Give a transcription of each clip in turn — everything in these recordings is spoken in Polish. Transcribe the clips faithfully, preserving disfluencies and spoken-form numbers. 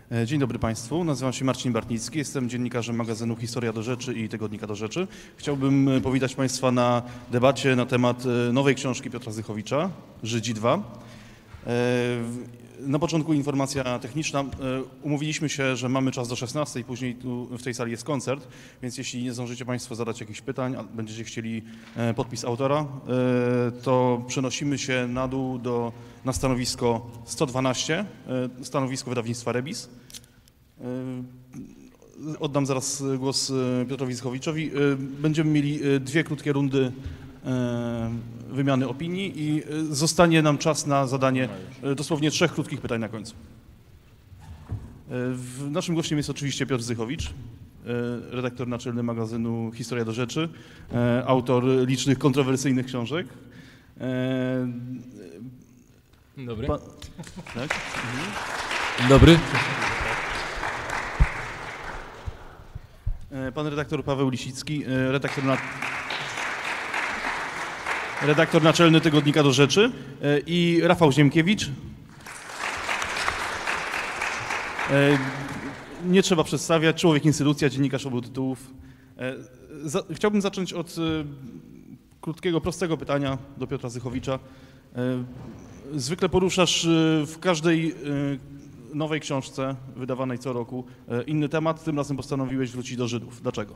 Dzień dobry Państwu, nazywam się Marcin Bartnicki, jestem dziennikarzem magazynu Historia do Rzeczy i Tygodnika do Rzeczy. Chciałbym powitać Państwa na debacie na temat nowej książki Piotra Zychowicza, Żydzi dwa. Na początku informacja techniczna. Umówiliśmy się, że mamy czas do szesnastej, później tu w tej sali jest koncert, więc jeśli nie zdążycie Państwo zadać jakichś pytań, a będziecie chcieli podpis autora, to przenosimy się na dół do, na stanowisko sto dwanaście, stanowisko wydawnictwa Rebis. Oddam zaraz głos Piotrowi Zychowiczowi. Będziemy mieli dwie krótkie rundy wymiany opinii i zostanie nam czas na zadanie dosłownie trzech krótkich pytań na końcu. Naszym gościem jest oczywiście Piotr Zychowicz, redaktor naczelny magazynu Historia do Rzeczy, autor licznych kontrowersyjnych książek. Dzień dobry. Pa... Tak? Dzień dobry. Pan redaktor Paweł Lisicki, redaktor na... redaktor naczelny Tygodnika do Rzeczy, i Rafał Ziemkiewicz. Nie trzeba przedstawiać, człowiek instytucja, dziennikarz obu tytułów. Chciałbym zacząć od krótkiego, prostego pytania do Piotra Zychowicza. Zwykle poruszasz w każdej nowej książce wydawanej co roku inny temat, tym razem postanowiłeś wrócić do Żydów. Dlaczego?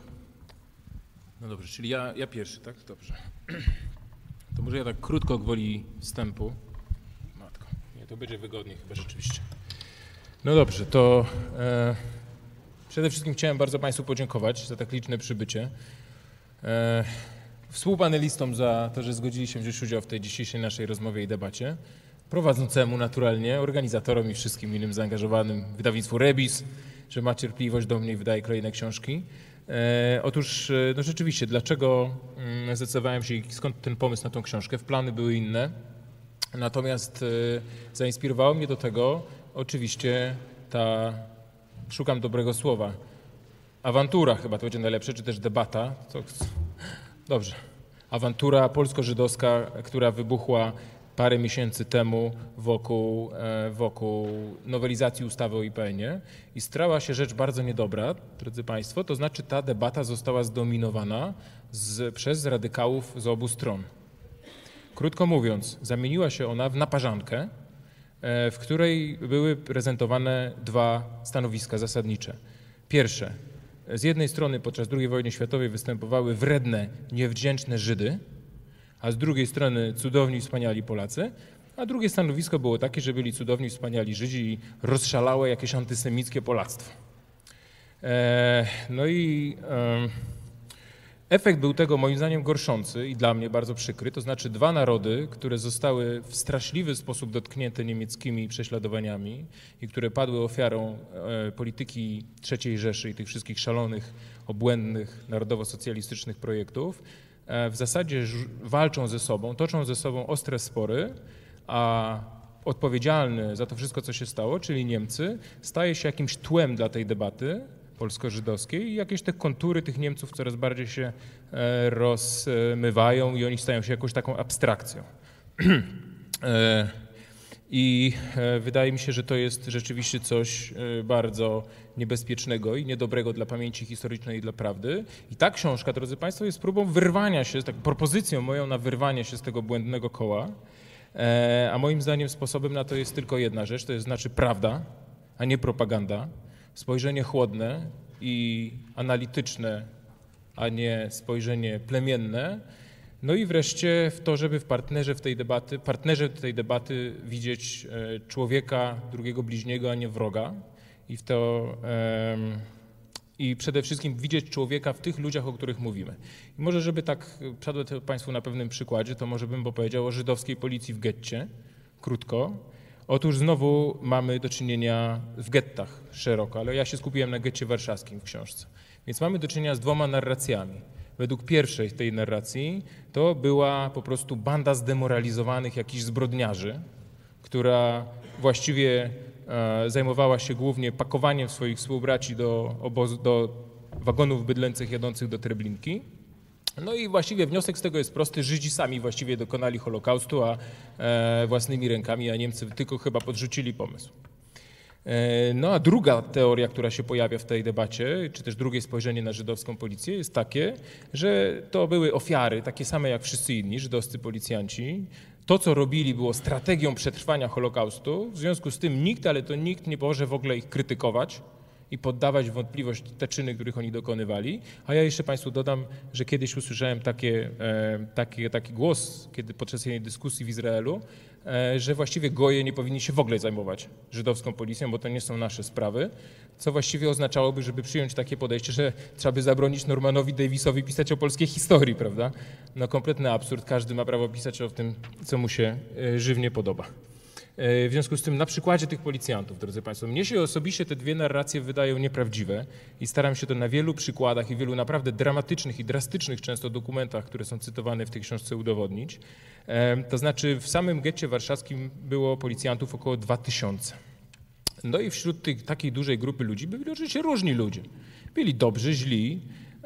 No dobrze, czyli ja, ja pierwszy, tak? Dobrze. To może ja tak krótko gwoli wstępu. Matko, nie, to będzie wygodniej chyba rzeczywiście. No dobrze, to e, przede wszystkim chciałem bardzo Państwu podziękować za tak liczne przybycie. E, współpanelistom za to, że zgodzili się wziąć udział w tej dzisiejszej naszej rozmowie i debacie. Prowadzącemu naturalnie, organizatorom i wszystkim innym zaangażowanym, wydawnictwu Rebis, że ma cierpliwość do mnie i wydaje kolejne książki. E, otóż, no rzeczywiście, dlaczego mm, zdecydowałem się i skąd ten pomysł na tą książkę? W plany były inne, natomiast e, zainspirowało mnie do tego oczywiście ta, szukam dobrego słowa, awantura chyba to będzie najlepsze, czy też debata. To, dobrze, awantura polsko-żydowska, która wybuchła parę miesięcy temu wokół, wokół nowelizacji ustawy o I P N-ie i stała się rzecz bardzo niedobra, drodzy Państwo, to znaczy ta debata została zdominowana z, przez radykałów z obu stron. Krótko mówiąc, zamieniła się ona w naparzankę, w której były prezentowane dwa stanowiska zasadnicze. Pierwsze, z jednej strony podczas drugiej wojny światowej występowały wredne, niewdzięczne Żydy, a z drugiej strony cudowni, wspaniali Polacy, a drugie stanowisko było takie, że byli cudowni, wspaniali Żydzi i rozszalałe jakieś antysemickie Polactwo. E, no i e, efekt był tego moim zdaniem gorszący i dla mnie bardzo przykry, to znaczy dwa narody, które zostały w straszliwy sposób dotknięte niemieckimi prześladowaniami i które padły ofiarą e, polityki trzeciej Rzeszy i tych wszystkich szalonych, obłędnych, narodowo-socjalistycznych projektów, w zasadzie walczą ze sobą, toczą ze sobą ostre spory, a odpowiedzialny za to wszystko, co się stało, czyli Niemcy, staje się jakimś tłem dla tej debaty polsko-żydowskiej i jakieś te kontury tych Niemców coraz bardziej się rozmywają i oni stają się jakąś taką abstrakcją. I wydaje mi się, że to jest rzeczywiście coś bardzo niebezpiecznego i niedobrego dla pamięci historycznej i dla prawdy. I ta książka, drodzy Państwo, jest próbą wyrwania się, tak, propozycją moją na wyrwanie się z tego błędnego koła. A moim zdaniem sposobem na to jest tylko jedna rzecz, to jest znaczy prawda, a nie propaganda. Spojrzenie chłodne i analityczne, a nie spojrzenie plemienne. No i wreszcie w to, żeby w partnerze w tej debaty, partnerze tej debaty widzieć człowieka, drugiego bliźniego, a nie wroga. I w to um, i przede wszystkim widzieć człowieka w tych ludziach, o których mówimy. I może, żeby tak przedstawić to Państwu na pewnym przykładzie, to może bym powiedział o żydowskiej policji w getcie, krótko. Otóż znowu mamy do czynienia w gettach szeroko, ale ja się skupiłem na getcie warszawskim w książce. Więc mamy do czynienia z dwoma narracjami. Według pierwszej tej narracji to była po prostu banda zdemoralizowanych jakichś zbrodniarzy, która właściwie e, zajmowała się głównie pakowaniem swoich współbraci do, obozu, do wagonów bydlęcych jadących do Treblinki. No i właściwie wniosek z tego jest prosty. Żydzi sami właściwie dokonali Holokaustu, a e, własnymi rękami, a Niemcy tylko chyba podrzucili pomysł. No a druga teoria, która się pojawia w tej debacie, czy też drugie spojrzenie na żydowską policję jest takie, że to były ofiary, takie same jak wszyscy inni żydowscy policjanci. To, co robili, było strategią przetrwania Holokaustu, w związku z tym nikt, ale to nikt nie może w ogóle ich krytykować i poddawać w wątpliwość te czyny, których oni dokonywali. A ja jeszcze Państwu dodam, że kiedyś usłyszałem takie, e, takie, taki głos, kiedy podczas jednej dyskusji w Izraelu, e, że właściwie goje nie powinni się w ogóle zajmować żydowską policją, bo to nie są nasze sprawy, co właściwie oznaczałoby, żeby przyjąć takie podejście, że trzeba by zabronić Normanowi Davisowi pisać o polskiej historii, prawda? No kompletny absurd, każdy ma prawo pisać o tym, co mu się e, żywnie podoba. W związku z tym na przykładzie tych policjantów, drodzy Państwo, mnie się osobiście te dwie narracje wydają nieprawdziwe i staram się to na wielu przykładach i wielu naprawdę dramatycznych i drastycznych często dokumentach, które są cytowane w tej książce, udowodnić. To znaczy w samym getcie warszawskim było policjantów około dwa tysiące. No i wśród tej takiej dużej grupy ludzi byli oczywiście różni ludzie. Byli dobrzy, źli,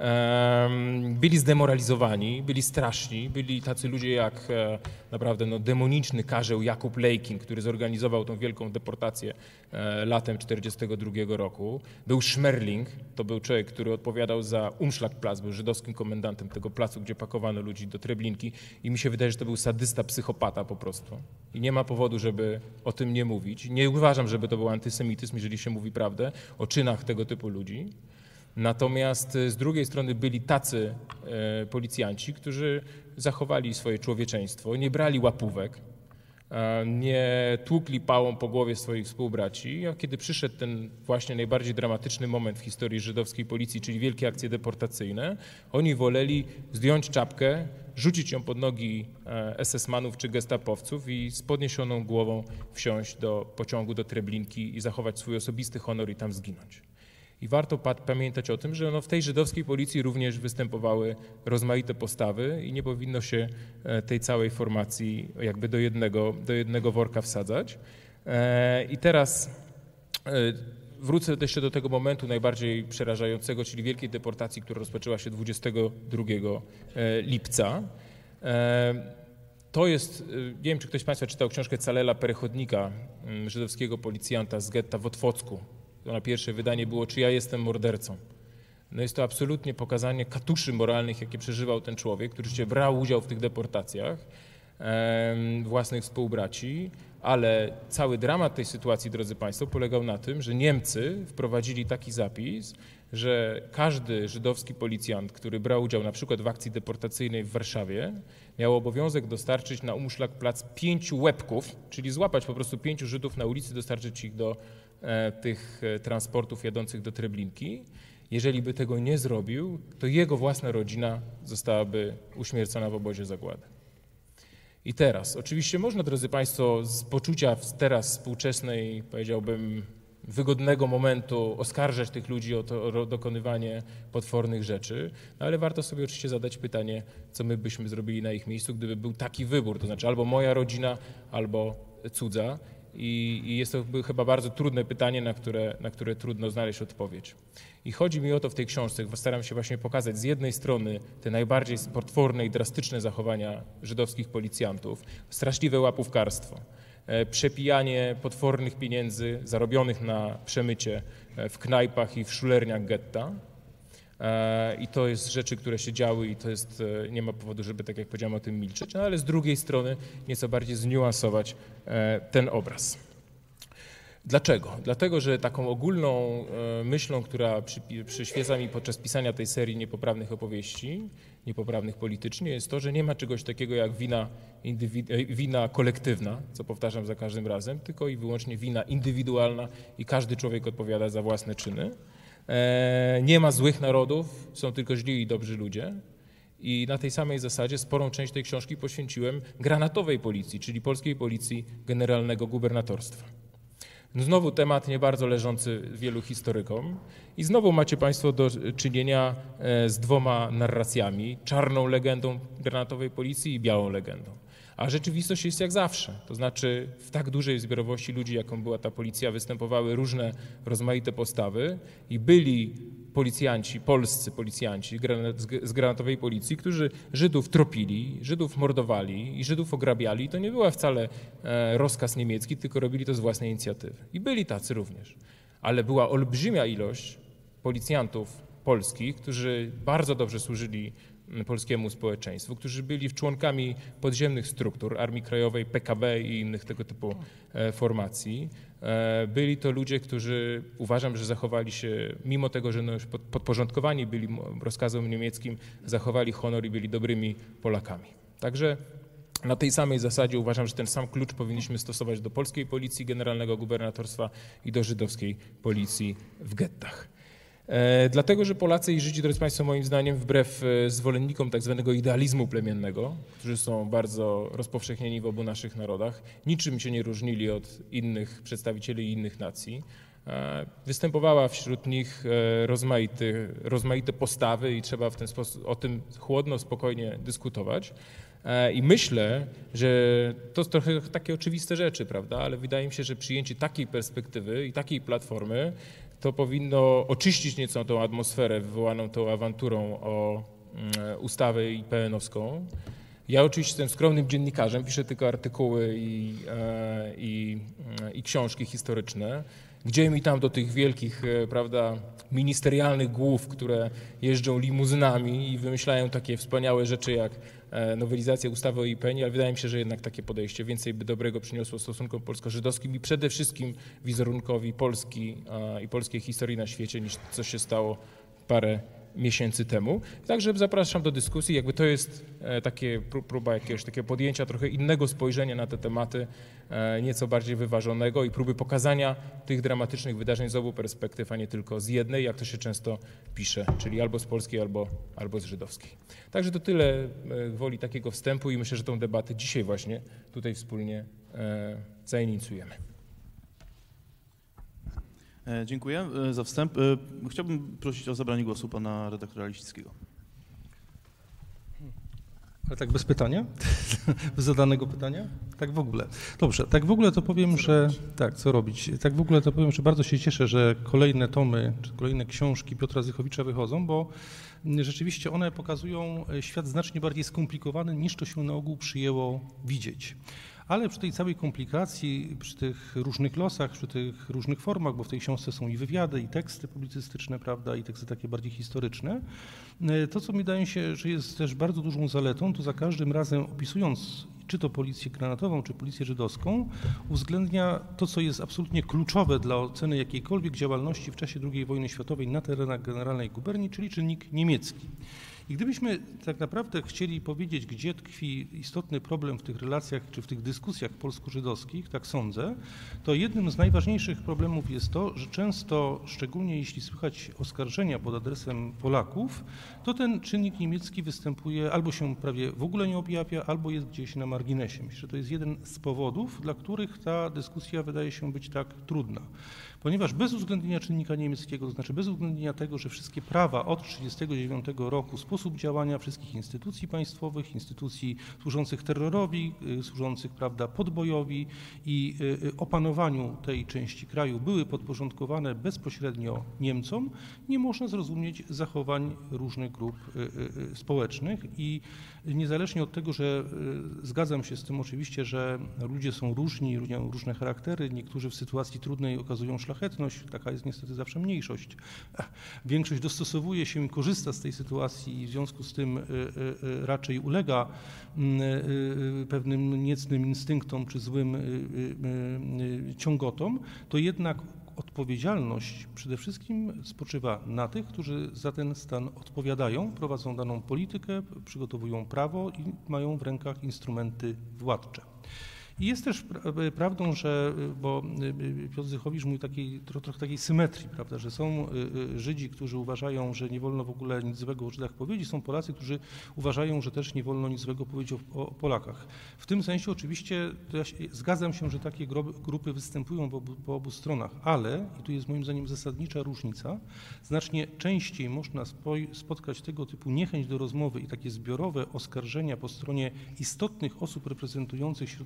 byli zdemoralizowani, byli straszni, byli tacy ludzie jak naprawdę no, demoniczny karzeł Jakub Lejkin, który zorganizował tą wielką deportację latem czterdziestego drugiego roku. Był Schmerling, to był człowiek, który odpowiadał za Umschlagplatz, był żydowskim komendantem tego placu, gdzie pakowano ludzi do Treblinki i mi się wydaje, że to był sadysta, psychopata po prostu. I nie ma powodu, żeby o tym nie mówić. Nie uważam, żeby to był antysemityzm, jeżeli się mówi prawdę o czynach tego typu ludzi. Natomiast z drugiej strony byli tacy e, policjanci, którzy zachowali swoje człowieczeństwo, nie brali łapówek, e, nie tłukli pałą po głowie swoich współbraci, a kiedy przyszedł ten właśnie najbardziej dramatyczny moment w historii żydowskiej policji, czyli wielkie akcje deportacyjne, oni woleli zdjąć czapkę, rzucić ją pod nogi es es manów czy gestapowców i z podniesioną głową wsiąść do pociągu do Treblinki i zachować swój osobisty honor i tam zginąć. I warto pamiętać o tym, że no w tej żydowskiej policji również występowały rozmaite postawy i nie powinno się tej całej formacji jakby do jednego, do jednego worka wsadzać. I teraz wrócę jeszcze do tego momentu najbardziej przerażającego, czyli wielkiej deportacji, która rozpoczęła się dwudziestego drugiego lipca. To jest, nie wiem, czy ktoś z Państwa czytał książkę Calela Perechodnika, żydowskiego policjanta z getta w Otwocku. To na pierwsze wydanie było, czy ja jestem mordercą. No jest to absolutnie pokazanie katuszy moralnych, jakie przeżywał ten człowiek, który się brał udział w tych deportacjach e, własnych współbraci, ale cały dramat tej sytuacji, drodzy Państwo, polegał na tym, że Niemcy wprowadzili taki zapis, że każdy żydowski policjant, który brał udział na przykład w akcji deportacyjnej w Warszawie, miał obowiązek dostarczyć na Umschlagplatz pięciu łebków, czyli złapać po prostu pięciu Żydów na ulicy, dostarczyć ich do e, tych transportów jadących do Treblinki. Jeżeli by tego nie zrobił, to jego własna rodzina zostałaby uśmiercona w obozie zagłady. I teraz, oczywiście można, drodzy Państwo, z poczucia teraz współczesnej, powiedziałbym, wygodnego momentu oskarżać tych ludzi o to o dokonywanie potwornych rzeczy, no ale warto sobie oczywiście zadać pytanie, co my byśmy zrobili na ich miejscu, gdyby był taki wybór, to znaczy albo moja rodzina, albo cudza. I, i jest to chyba bardzo trudne pytanie, na które, na które trudno znaleźć odpowiedź. I chodzi mi o to w tej książce, staram się właśnie pokazać z jednej strony te najbardziej potworne i drastyczne zachowania żydowskich policjantów, straszliwe łapówkarstwo, przepijanie potwornych pieniędzy zarobionych na przemycie w knajpach i w szulerniach getta. I to jest rzeczy, które się działy i to jest, nie ma powodu, żeby, tak jak powiedziałem, o tym milczeć, no ale z drugiej strony nieco bardziej zniuansować ten obraz. Dlaczego? Dlatego, że taką ogólną myślą, która przyświeca mi podczas pisania tej serii niepoprawnych opowieści, niepoprawnych politycznie, jest to, że nie ma czegoś takiego jak wina, wina kolektywna, co powtarzam za każdym razem, tylko i wyłącznie wina indywidualna i każdy człowiek odpowiada za własne czyny. Nie ma złych narodów, są tylko źli i dobrzy ludzie. I na tej samej zasadzie sporą część tej książki poświęciłem granatowej policji, czyli polskiej policji generalnego gubernatorstwa. Znowu temat nie bardzo leżący wielu historykom i znowu macie Państwo do czynienia z dwoma narracjami, czarną legendą granatowej policji i białą legendą. A rzeczywistość jest jak zawsze, to znaczy w tak dużej zbiorowości ludzi, jaką była ta policja, występowały różne rozmaite postawy i byli policjanci, polscy policjanci z granatowej policji, którzy Żydów tropili, Żydów mordowali i Żydów ograbiali. To nie była wcale rozkaz niemiecki, tylko robili to z własnej inicjatywy. I byli tacy również. Ale była olbrzymia ilość policjantów polskich, którzy bardzo dobrze służyli polskiemu społeczeństwu, którzy byli członkami podziemnych struktur Armii Krajowej, P K B i innych tego typu formacji. Byli to ludzie, którzy uważam, że zachowali się, mimo tego, że no już podporządkowani byli rozkazom niemieckim, zachowali honor i byli dobrymi Polakami. Także na tej samej zasadzie uważam, że ten sam klucz powinniśmy stosować do polskiej policji, generalnego gubernatorstwa i do żydowskiej policji w gettach. E, dlatego, że Polacy i Żydzi, drodzy Państwo, moim zdaniem, wbrew zwolennikom tak zwanego idealizmu plemiennego, którzy są bardzo rozpowszechnieni w obu naszych narodach, niczym się nie różnili od innych przedstawicieli innych nacji. E, występowała wśród nich e, rozmaity, rozmaite postawy i trzeba w ten sposób o tym chłodno, spokojnie dyskutować. E, I myślę, że to są trochę takie oczywiste rzeczy, prawda, ale wydaje mi się, że przyjęcie takiej perspektywy i takiej platformy to powinno oczyścić nieco tą atmosferę wywołaną tą awanturą o ustawę I P N-owską. Ja oczywiście jestem skromnym dziennikarzem, piszę tylko artykuły i, i, i książki historyczne. Gdzie mi tam do tych wielkich, prawda, ministerialnych głów, które jeżdżą limuzynami i wymyślają takie wspaniałe rzeczy jak nowelizacja ustawy o I P N-ie, ale wydaje mi się, że jednak takie podejście więcej by dobrego przyniosło stosunkom polsko-żydowskim i przede wszystkim wizerunkowi Polski i polskiej historii na świecie, niż co się stało parę miesięcy temu. Także zapraszam do dyskusji, jakby to jest takie próba jakiegoś takiego podjęcia trochę innego spojrzenia na te tematy, nieco bardziej wyważonego i próby pokazania tych dramatycznych wydarzeń z obu perspektyw, a nie tylko z jednej, jak to się często pisze, czyli albo z polskiej, albo, albo z żydowskiej. Także to tyle woli takiego wstępu i myślę, że tą debatę dzisiaj właśnie tutaj wspólnie zainicjujemy. Dziękuję za wstęp. Chciałbym prosić o zabranie głosu pana redaktora Lisickiego. Ale tak bez pytania? Bez zadanego pytania? Tak w ogóle. Dobrze, tak w ogóle to powiem, co że... Robić? Tak, co robić? Tak w ogóle to powiem, że bardzo się cieszę, że kolejne tomy, czy kolejne książki Piotra Zychowicza wychodzą, bo rzeczywiście one pokazują świat znacznie bardziej skomplikowany, niż to się na ogół przyjęło widzieć. Ale przy tej całej komplikacji, przy tych różnych losach, przy tych różnych formach, bo w tej książce są i wywiady, i teksty publicystyczne, prawda, i teksty takie bardziej historyczne, to, co mi wydaje się, że jest też bardzo dużą zaletą, to za każdym razem opisując czy to policję granatową, czy policję żydowską, uwzględnia to, co jest absolutnie kluczowe dla oceny jakiejkolwiek działalności w czasie drugiej wojny światowej na terenach generalnej guberni, czyli czynnik niemiecki. I gdybyśmy tak naprawdę chcieli powiedzieć, gdzie tkwi istotny problem w tych relacjach czy w tych dyskusjach polsko-żydowskich, tak sądzę, to jednym z najważniejszych problemów jest to, że często, szczególnie jeśli słychać oskarżenia pod adresem Polaków, to ten czynnik niemiecki występuje albo się prawie w ogóle nie objawia, albo jest gdzieś na marginesie. Myślę, że to jest jeden z powodów, dla których ta dyskusja wydaje się być tak trudna. Ponieważ bez uwzględnienia czynnika niemieckiego, to znaczy bez uwzględnienia tego, że wszystkie prawa od tysiąc dziewięćset trzydziestego dziewiątego roku, sposób działania wszystkich instytucji państwowych, instytucji służących terrorowi, służących, prawda, podbojowi i opanowaniu tej części kraju były podporządkowane bezpośrednio Niemcom, nie można zrozumieć zachowań różnych grup społecznych i niezależnie od tego, że zgadzam się z tym oczywiście, że ludzie są różni, mają różne charaktery, niektórzy w sytuacji trudnej okazują szlachetność, taka jest niestety zawsze mniejszość. Większość dostosowuje się i korzysta z tej sytuacji i w związku z tym raczej ulega pewnym niecnym instynktom czy złym ciągotom, to jednak odpowiedzialność przede wszystkim spoczywa na tych, którzy za ten stan odpowiadają, prowadzą daną politykę, przygotowują prawo i mają w rękach instrumenty władcze. I jest też prawdą, że, bo Piotr Zychowicz mówi takiej, trochę takiej symetrii, prawda, że są Żydzi, którzy uważają, że nie wolno w ogóle nic złego o Żydach powiedzieć, są Polacy, którzy uważają, że też nie wolno nic złego powiedzieć o, o Polakach. W tym sensie oczywiście ja się, zgadzam się, że takie grupy występują po obu, po obu stronach, ale, i tu jest moim zdaniem zasadnicza różnica, znacznie częściej można spotkać tego typu niechęć do rozmowy i takie zbiorowe oskarżenia po stronie istotnych osób reprezentujących środowisko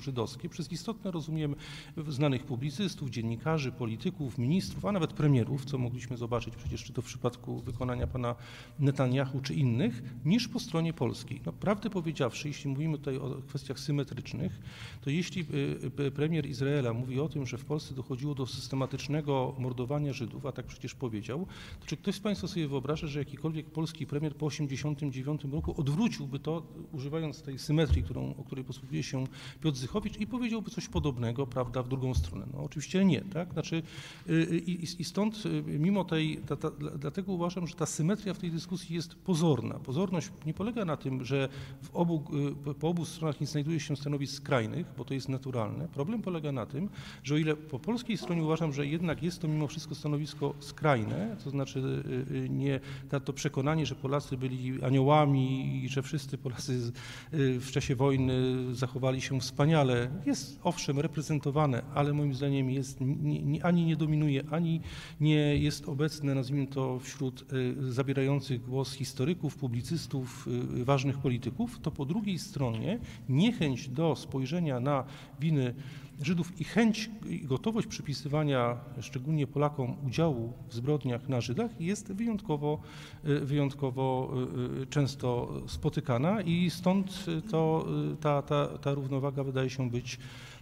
żydowskie. Przez istotne rozumiem znanych publicystów, dziennikarzy, polityków, ministrów, a nawet premierów, co mogliśmy zobaczyć przecież czy to w przypadku wykonania pana Netanyahu czy innych, niż po stronie polskiej. No, prawdę powiedziawszy, jeśli mówimy tutaj o kwestiach symetrycznych, to jeśli premier Izraela mówi o tym, że w Polsce dochodziło do systematycznego mordowania Żydów, a tak przecież powiedział, to czy ktoś z państwa sobie wyobraża, że jakikolwiek polski premier po osiemdziesiątym dziewiątym roku odwróciłby to, używając tej symetrii, którą, o której posługuje się Piotr Zychowicz i powiedziałby coś podobnego, prawda, w drugą stronę? No oczywiście nie, tak? Znaczy i, i stąd mimo tej, ta, ta, dlatego uważam, że ta symetria w tej dyskusji jest pozorna. Pozorność nie polega na tym, że w obu, po obu stronach nie znajduje się stanowisk skrajnych, bo to jest naturalne. Problem polega na tym, że o ile po polskiej stronie uważam, że jednak jest to mimo wszystko stanowisko skrajne, to znaczy nie to przekonanie, że Polacy byli aniołami i że wszyscy Polacy w czasie wojny zachowali się wspaniale, jest owszem reprezentowane, ale moim zdaniem jest, nie, nie, ani nie dominuje, ani nie jest obecne, nazwijmy to, wśród zabierających głos historyków, publicystów, ważnych polityków, to po drugiej stronie niechęć do spojrzenia na winy Żydów i chęć i gotowość przypisywania szczególnie Polakom udziału w zbrodniach na Żydach jest wyjątkowo, wyjątkowo często spotykana i stąd to, ta, ta, ta równowaga wydaje się być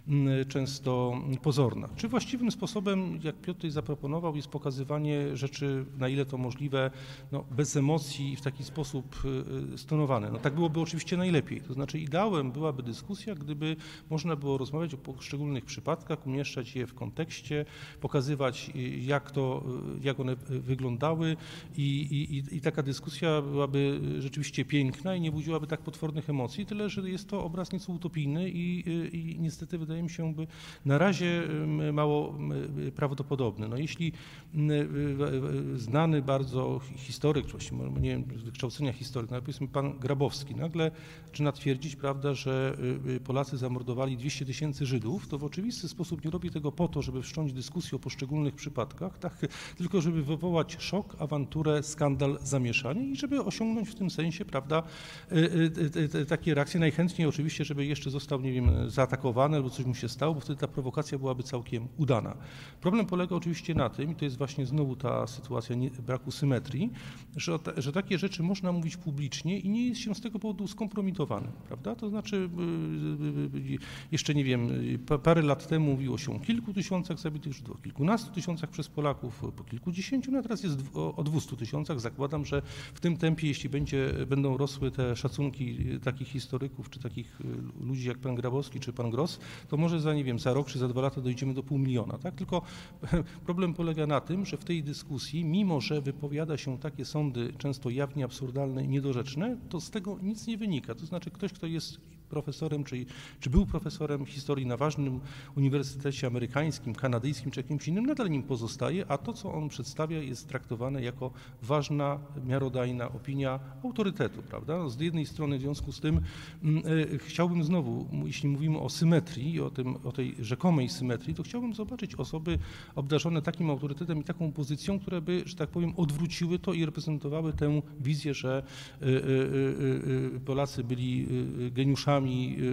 często pozorna. Czy właściwym sposobem, jak Piotr tutaj zaproponował, jest pokazywanie rzeczy, na ile to możliwe, no, bez emocji i w taki sposób stonowane? No, tak byłoby oczywiście najlepiej. To znaczy ideałem byłaby dyskusja, gdyby można było rozmawiać o poszczególnych przypadkach, umieszczać je w kontekście, pokazywać jak to, jak one wyglądały i, i, i taka dyskusja byłaby rzeczywiście piękna i nie budziłaby tak potwornych emocji, tyle że jest to obraz nieco utopijny i, i niestety wydaje mi się by na razie mało prawdopodobny. No jeśli znany bardzo historyk, czy nie wiem, z wykształcenia historyk, no powiedzmy pan Grabowski, nagle zaczyna twierdzić, prawda, że Polacy zamordowali dwieście tysięcy Żydów, to w oczywisty sposób nie robi tego po to, żeby wszcząć dyskusję o poszczególnych przypadkach, tak, tylko żeby wywołać szok, awanturę, skandal, zamieszanie i żeby osiągnąć w tym sensie, prawda, takie reakcje. Najchętniej oczywiście, żeby jeszcze został, nie wiem, zaatakowany albo coś mu się stało, bo wtedy ta prowokacja byłaby całkiem udana. Problem polega oczywiście na tym, i to jest właśnie znowu ta sytuacja nie, braku symetrii, że, że takie rzeczy można mówić publicznie i nie jest się z tego powodu skompromitowanym, prawda? To znaczy jeszcze nie wiem, parę lat temu mówiło się o kilku tysiącach zabitych Żydów, o kilkunastu tysiącach przez Polaków, po kilkudziesięciu, no a teraz jest o dwustu tysiącach. Zakładam, że w tym tempie, jeśli będzie, będą rosły te szacunki takich historyków, czy takich ludzi jak pan Grabowski, czy pan Gross, to może za, nie wiem, za rok czy za dwa lata dojdziemy do pół miliona, tak? Tylko problem polega na tym, że w tej dyskusji, mimo że wypowiada się takie sądy często jawnie absurdalne i niedorzeczne, to z tego nic nie wynika. To znaczy ktoś, kto jest profesorem, czy, czy był profesorem historii na ważnym uniwersytecie amerykańskim, kanadyjskim, czy jakimś innym, nadal nim pozostaje, a to, co on przedstawia, jest traktowane jako ważna, miarodajna opinia autorytetu, prawda? Z jednej strony w związku z tym y, chciałbym znowu, jeśli mówimy o symetrii, o, tym, o tej rzekomej symetrii, to chciałbym zobaczyć osoby obdarzone takim autorytetem i taką pozycją, które by, że tak powiem, odwróciły to i reprezentowały tę wizję, że y, y, y, y, Polacy byli y, geniuszami,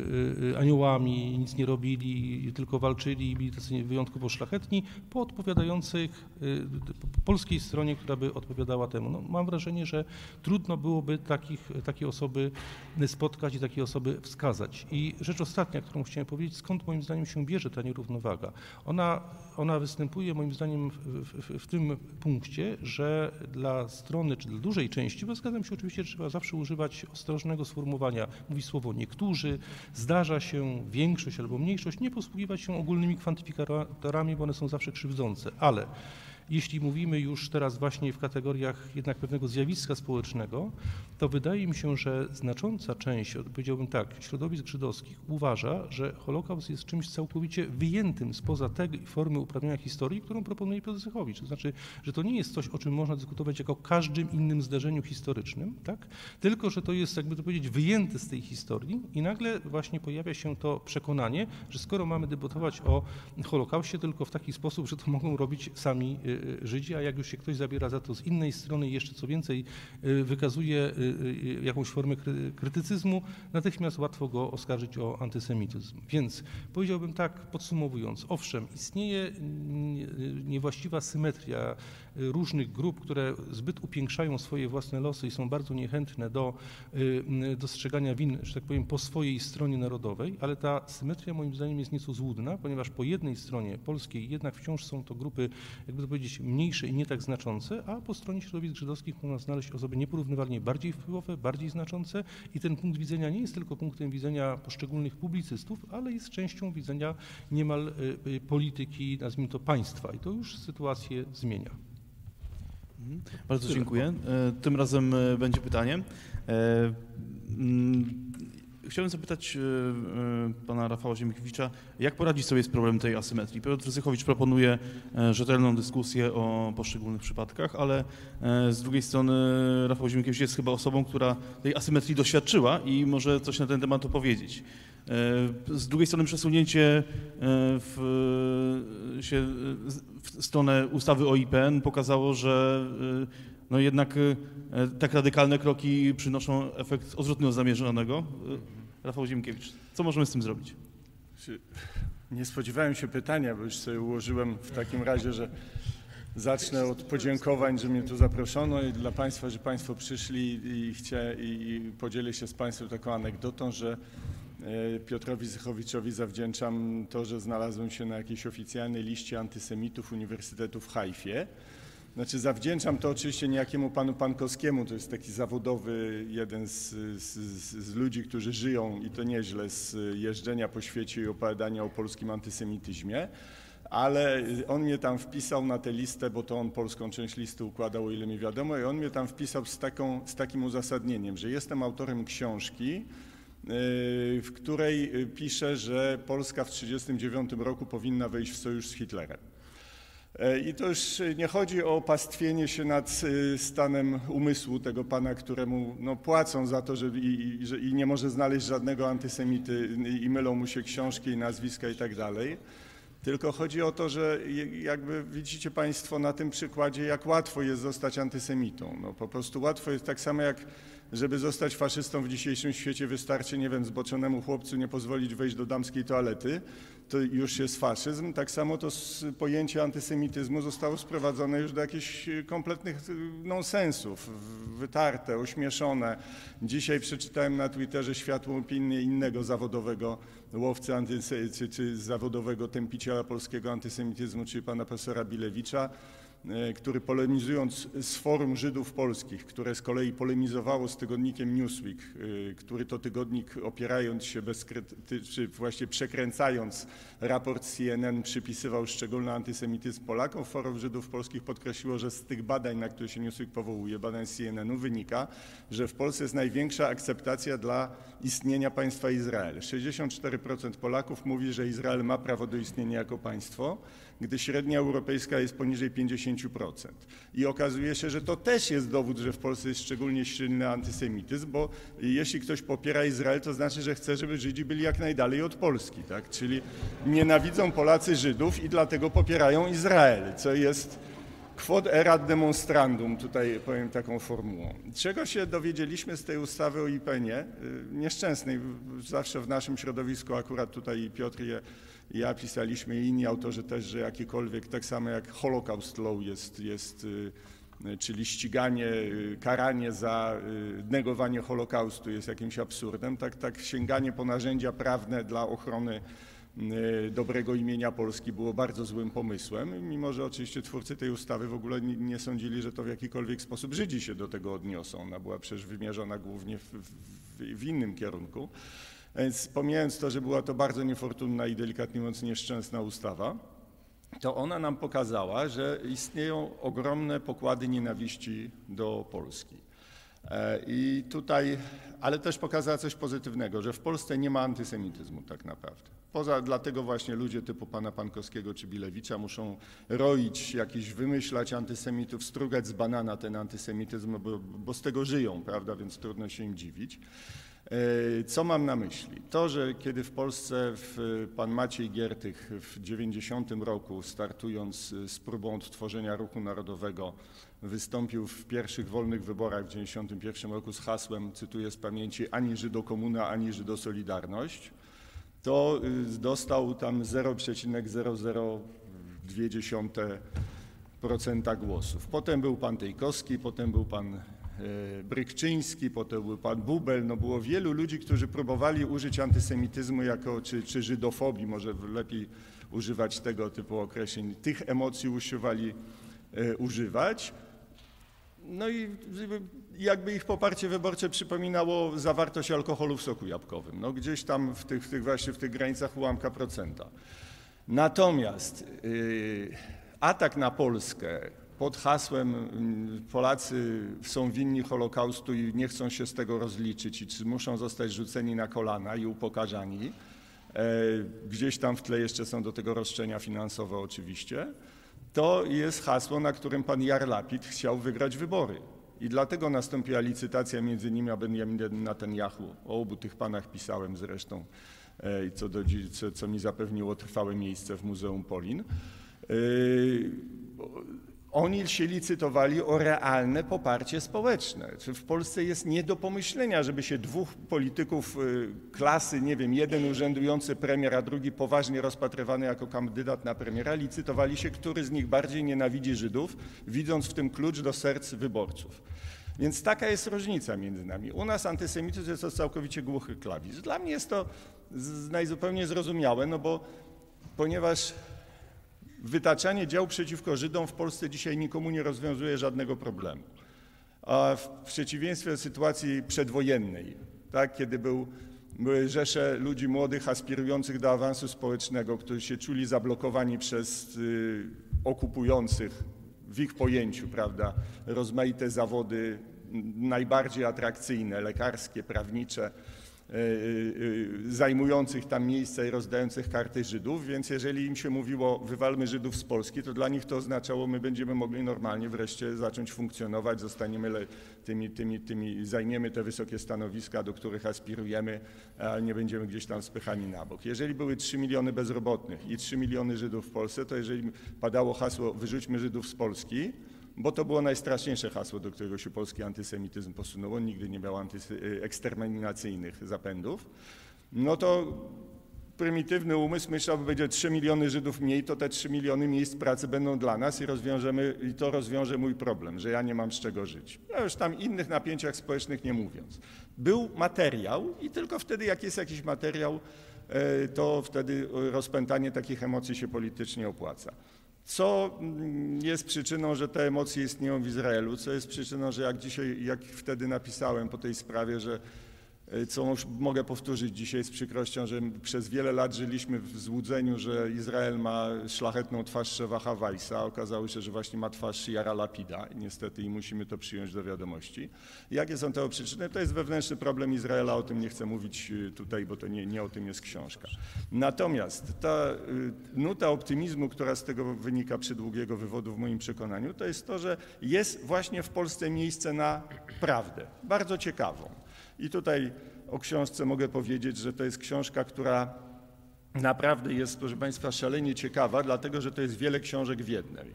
aniołami, nic nie robili, tylko walczyli i byli tacy wyjątkowo szlachetni, po odpowiadających po polskiej stronie, która by odpowiadała temu. No, mam wrażenie, że trudno byłoby takich, takie osoby spotkać i takie osoby wskazać. I rzecz ostatnia, którą chciałem powiedzieć, skąd moim zdaniem się bierze ta nierównowaga. Ona, ona występuje moim zdaniem w, w, w tym punkcie, że dla strony, czy dla dużej części, bo zgadzam się oczywiście, że trzeba zawsze używać ostrożnego sformułowania, mówi słowo niektórzy, zdarza się większość albo mniejszość nie posługiwać się ogólnymi kwantyfikatorami, bo one są zawsze krzywdzące, ale jeśli mówimy już teraz właśnie w kategoriach jednak pewnego zjawiska społecznego, to wydaje mi się, że znacząca część, powiedziałbym tak, środowisk żydowskich uważa, że Holokaust jest czymś całkowicie wyjętym spoza tej formy uprawnienia historii, którą proponuje Piotr Zychowicz. To znaczy, że to nie jest coś, o czym można dyskutować jako o każdym innym zdarzeniu historycznym, tak? Tylko że to jest, jakby to powiedzieć, wyjęte z tej historii i nagle właśnie pojawia się to przekonanie, że skoro mamy debatować o Holokauście tylko w taki sposób, że to mogą robić sami Żydzi, a jak już się ktoś zabiera za to z innej strony i jeszcze co więcej wykazuje jakąś formę krytycyzmu, natychmiast łatwo go oskarżyć o antysemityzm. Więc powiedziałbym tak, podsumowując, owszem, istnieje niewłaściwa symetria różnych grup, które zbyt upiększają swoje własne losy i są bardzo niechętne do dostrzegania win, że tak powiem, po swojej stronie narodowej, ale ta symetria moim zdaniem jest nieco złudna, ponieważ po jednej stronie polskiej jednak wciąż są to grupy, jakby to powiedzieć, mniejsze i nie tak znaczące, a po stronie środowisk żydowskich można znaleźć osoby nieporównywalnie bardziej wpływowe, bardziej znaczące i ten punkt widzenia nie jest tylko punktem widzenia poszczególnych publicystów, ale jest częścią widzenia niemal polityki, nazwijmy to państwa i to już sytuację zmienia. Bardzo dziękuję. Tym razem będzie pytanie. Chciałem zapytać pana Rafała Ziemkiewicza, jak poradzić sobie z problemem tej asymetrii? Piotr Zychowicz proponuje rzetelną dyskusję o poszczególnych przypadkach, ale z drugiej strony Rafał Ziemkiewicz jest chyba osobą, która tej asymetrii doświadczyła i może coś na ten temat opowiedzieć. Z drugiej strony przesunięcie w, się w stronę ustawy o I P N pokazało, że no jednak tak radykalne kroki przynoszą efekt odwrotny od zamierzonego. Rafał Ziemkiewicz, co możemy z tym zrobić? Nie spodziewałem się pytania, bo już sobie ułożyłem w takim razie, że zacznę od podziękowań, że mnie tu zaproszono i dla Państwa, że Państwo przyszli i, chcia, i podzielę się z Państwem taką anegdotą, że Piotrowi Zychowiczowi zawdzięczam to, że znalazłem się na jakiejś oficjalnej liście antysemitów Uniwersytetu w Haifie. Znaczy zawdzięczam to oczywiście niejakiemu panu Pankowskiemu, to jest taki zawodowy jeden z, z, z ludzi, którzy żyją i to nieźle z jeżdżenia po świecie i opowiadania o polskim antysemityzmie, ale on mnie tam wpisał na tę listę, bo to on polską część listy układał, o ile mi wiadomo, i on mnie tam wpisał z, taką, z takim uzasadnieniem, że jestem autorem książki, w której pisze, że Polska w tysiąc dziewięćset trzydziestym dziewiątym roku powinna wejść w sojusz z Hitlerem. I to już nie chodzi o pastwienie się nad stanem umysłu tego pana, któremu no, płacą za to, że i, że i nie może znaleźć żadnego antysemity i mylą mu się książki i nazwiska i tak dalej. Tylko chodzi o to, że jakby widzicie Państwo na tym przykładzie, jak łatwo jest zostać antysemitą. No, po prostu łatwo jest tak samo jak żeby zostać faszystą w dzisiejszym świecie wystarczy, nie wiem, zboczonemu chłopcu nie pozwolić wejść do damskiej toalety, to już jest faszyzm. Tak samo to pojęcie antysemityzmu zostało sprowadzone już do jakichś kompletnych nonsensów, wytarte, ośmieszone. Dzisiaj przeczytałem na Twitterze światłą opinię innego zawodowego łowcy antysy, czy, czy zawodowego tępiciela polskiego antysemityzmu, czyli pana profesora Bilewicza, który polemizując z Forum Żydów Polskich, które z kolei polemizowało z tygodnikiem Newsweek, który to tygodnik opierając się bezkryty, czy właśnie przekręcając raport C N N przypisywał szczególny antysemityzm Polakom, Forum Żydów Polskich podkreśliło, że z tych badań, na które się Newsweek powołuje, badań C N N u wynika, że w Polsce jest największa akceptacja dla istnienia państwa Izrael. sześćdziesiąt cztery procent Polaków mówi, że Izrael ma prawo do istnienia jako państwo, gdy średnia europejska jest poniżej pięćdziesiąt procent. I okazuje się, że to też jest dowód, że w Polsce jest szczególnie silny antysemityzm, bo jeśli ktoś popiera Izrael, to znaczy, że chce, żeby Żydzi byli jak najdalej od Polski, tak? Czyli nienawidzą Polacy Żydów i dlatego popierają Izrael, co jest quod erat demonstrandum, tutaj powiem taką formułą. Czego się dowiedzieliśmy z tej ustawy o I P N-ie? Nieszczęsnej, zawsze w naszym środowisku, akurat tutaj Piotr je ja pisaliśmy i inni autorzy też, że jakikolwiek, tak samo jak Holocaust Law jest, jest, czyli ściganie, karanie za negowanie Holokaustu jest jakimś absurdem, tak, tak sięganie po narzędzia prawne dla ochrony dobrego imienia Polski było bardzo złym pomysłem, mimo że oczywiście twórcy tej ustawy w ogóle nie, nie sądzili, że to w jakikolwiek sposób Żydzi się do tego odniosą. Ona była przecież wymierzona głównie w, w, w innym kierunku. Więc pomijając to, że była to bardzo niefortunna i delikatnie mówiąc nieszczęsna ustawa, to ona nam pokazała, że istnieją ogromne pokłady nienawiści do Polski. I tutaj, ale też pokazała coś pozytywnego, że w Polsce nie ma antysemityzmu tak naprawdę. Poza dlatego właśnie ludzie typu pana Pankowskiego czy Bilewicza muszą roić, jakiś wymyślać antysemitów, strugać z banana ten antysemityzm, bo, bo z tego żyją, prawda, więc trudno się im dziwić. Co mam na myśli? To, że kiedy w Polsce w, pan Maciej Giertych w dziewięćdziesiątym roku, startując z próbą odtworzenia ruchu narodowego, wystąpił w pierwszych wolnych wyborach w dziewięćdziesiątym pierwszym roku z hasłem, cytuję z pamięci, ani Żydokomuna, ani Żydosolidarność, to dostał tam zero przecinek zero zero dwa procent głosów. Potem był pan Tejkowski, potem był pan Brykczyński, potem był pan Bubel, no było wielu ludzi, którzy próbowali użyć antysemityzmu jako, czy, czy żydofobii, może lepiej używać tego typu określeń, tych emocji usiłowali e, używać. No i jakby ich poparcie wyborcze przypominało zawartość alkoholu w soku jabłkowym, no gdzieś tam w tych, w tych właśnie w tych granicach ułamka procenta. Natomiast yy, atak na Polskę pod hasłem Polacy są winni Holokaustu i nie chcą się z tego rozliczyć i czy muszą zostać rzuceni na kolana i upokarzani. Gdzieś tam w tle jeszcze są do tego roszczenia finansowe oczywiście. To jest hasło, na którym pan Yair Lapid chciał wygrać wybory. I dlatego nastąpiła licytacja między nim a Benjaminem Netanyahu. O obu tych panach pisałem zresztą, co, do, co, co mi zapewniło trwałe miejsce w Muzeum Polin. Oni się licytowali o realne poparcie społeczne. W Polsce jest nie do pomyślenia, żeby się dwóch polityków klasy, nie wiem, jeden urzędujący premier, a drugi poważnie rozpatrywany jako kandydat na premiera, licytowali się, który z nich bardziej nienawidzi Żydów, widząc w tym klucz do serc wyborców. Więc taka jest różnica między nami. U nas antysemityzm jest to całkowicie głuchy klawisz. Dla mnie jest to najzupełniej zrozumiałe, no bo ponieważ wytaczanie dział przeciwko Żydom w Polsce dzisiaj nikomu nie rozwiązuje żadnego problemu. A w przeciwieństwie do sytuacji przedwojennej, tak, kiedy był, były rzesze ludzi młodych, aspirujących do awansu społecznego, którzy się czuli zablokowani przez y, okupujących w ich pojęciu, prawda, rozmaite zawody najbardziej atrakcyjne, lekarskie, prawnicze, zajmujących tam miejsca i rozdających karty Żydów, więc jeżeli im się mówiło wywalmy Żydów z Polski, to dla nich to oznaczało my będziemy mogli normalnie wreszcie zacząć funkcjonować, zostaniemy tymi, tymi, tymi, zajmiemy te wysokie stanowiska, do których aspirujemy, a nie będziemy gdzieś tam spychani na bok. Jeżeli były trzy miliony bezrobotnych i trzy miliony Żydów w Polsce, to jeżeli padało hasło wyrzućmy Żydów z Polski, bo to było najstraszniejsze hasło, do którego się polski antysemityzm posunął, nigdy nie miał eksterminacyjnych zapędów, no to prymitywny umysł myślał, że będzie trzy miliony Żydów mniej, to te trzy miliony miejsc pracy będą dla nas i rozwiążemy, i to rozwiąże mój problem, że ja nie mam z czego żyć. Ja już tam innych napięciach społecznych nie mówiąc. Był materiał i tylko wtedy, jak jest jakiś materiał, to wtedy rozpętanie takich emocji się politycznie opłaca. Co jest przyczyną, że te emocje istnieją w Izraelu, co jest przyczyną, że jak dzisiaj, jak wtedy napisałem po tej sprawie, że co mogę powtórzyć dzisiaj z przykrością, że przez wiele lat żyliśmy w złudzeniu, że Izrael ma szlachetną twarz Szewacha Weissa, a okazało się, że właśnie ma twarz Yaira Lapida i niestety i musimy to przyjąć do wiadomości. Jakie są tego przyczyny? To jest wewnętrzny problem Izraela, o tym nie chcę mówić tutaj, bo to nie, nie o tym jest książka. Natomiast ta nuta optymizmu, która z tego wynika przy długiego wywodu w moim przekonaniu, to jest to, że jest właśnie w Polsce miejsce na prawdę, bardzo ciekawą. I tutaj o książce mogę powiedzieć, że to jest książka, która naprawdę jest, proszę Państwa, szalenie ciekawa, dlatego że to jest wiele książek w jednej.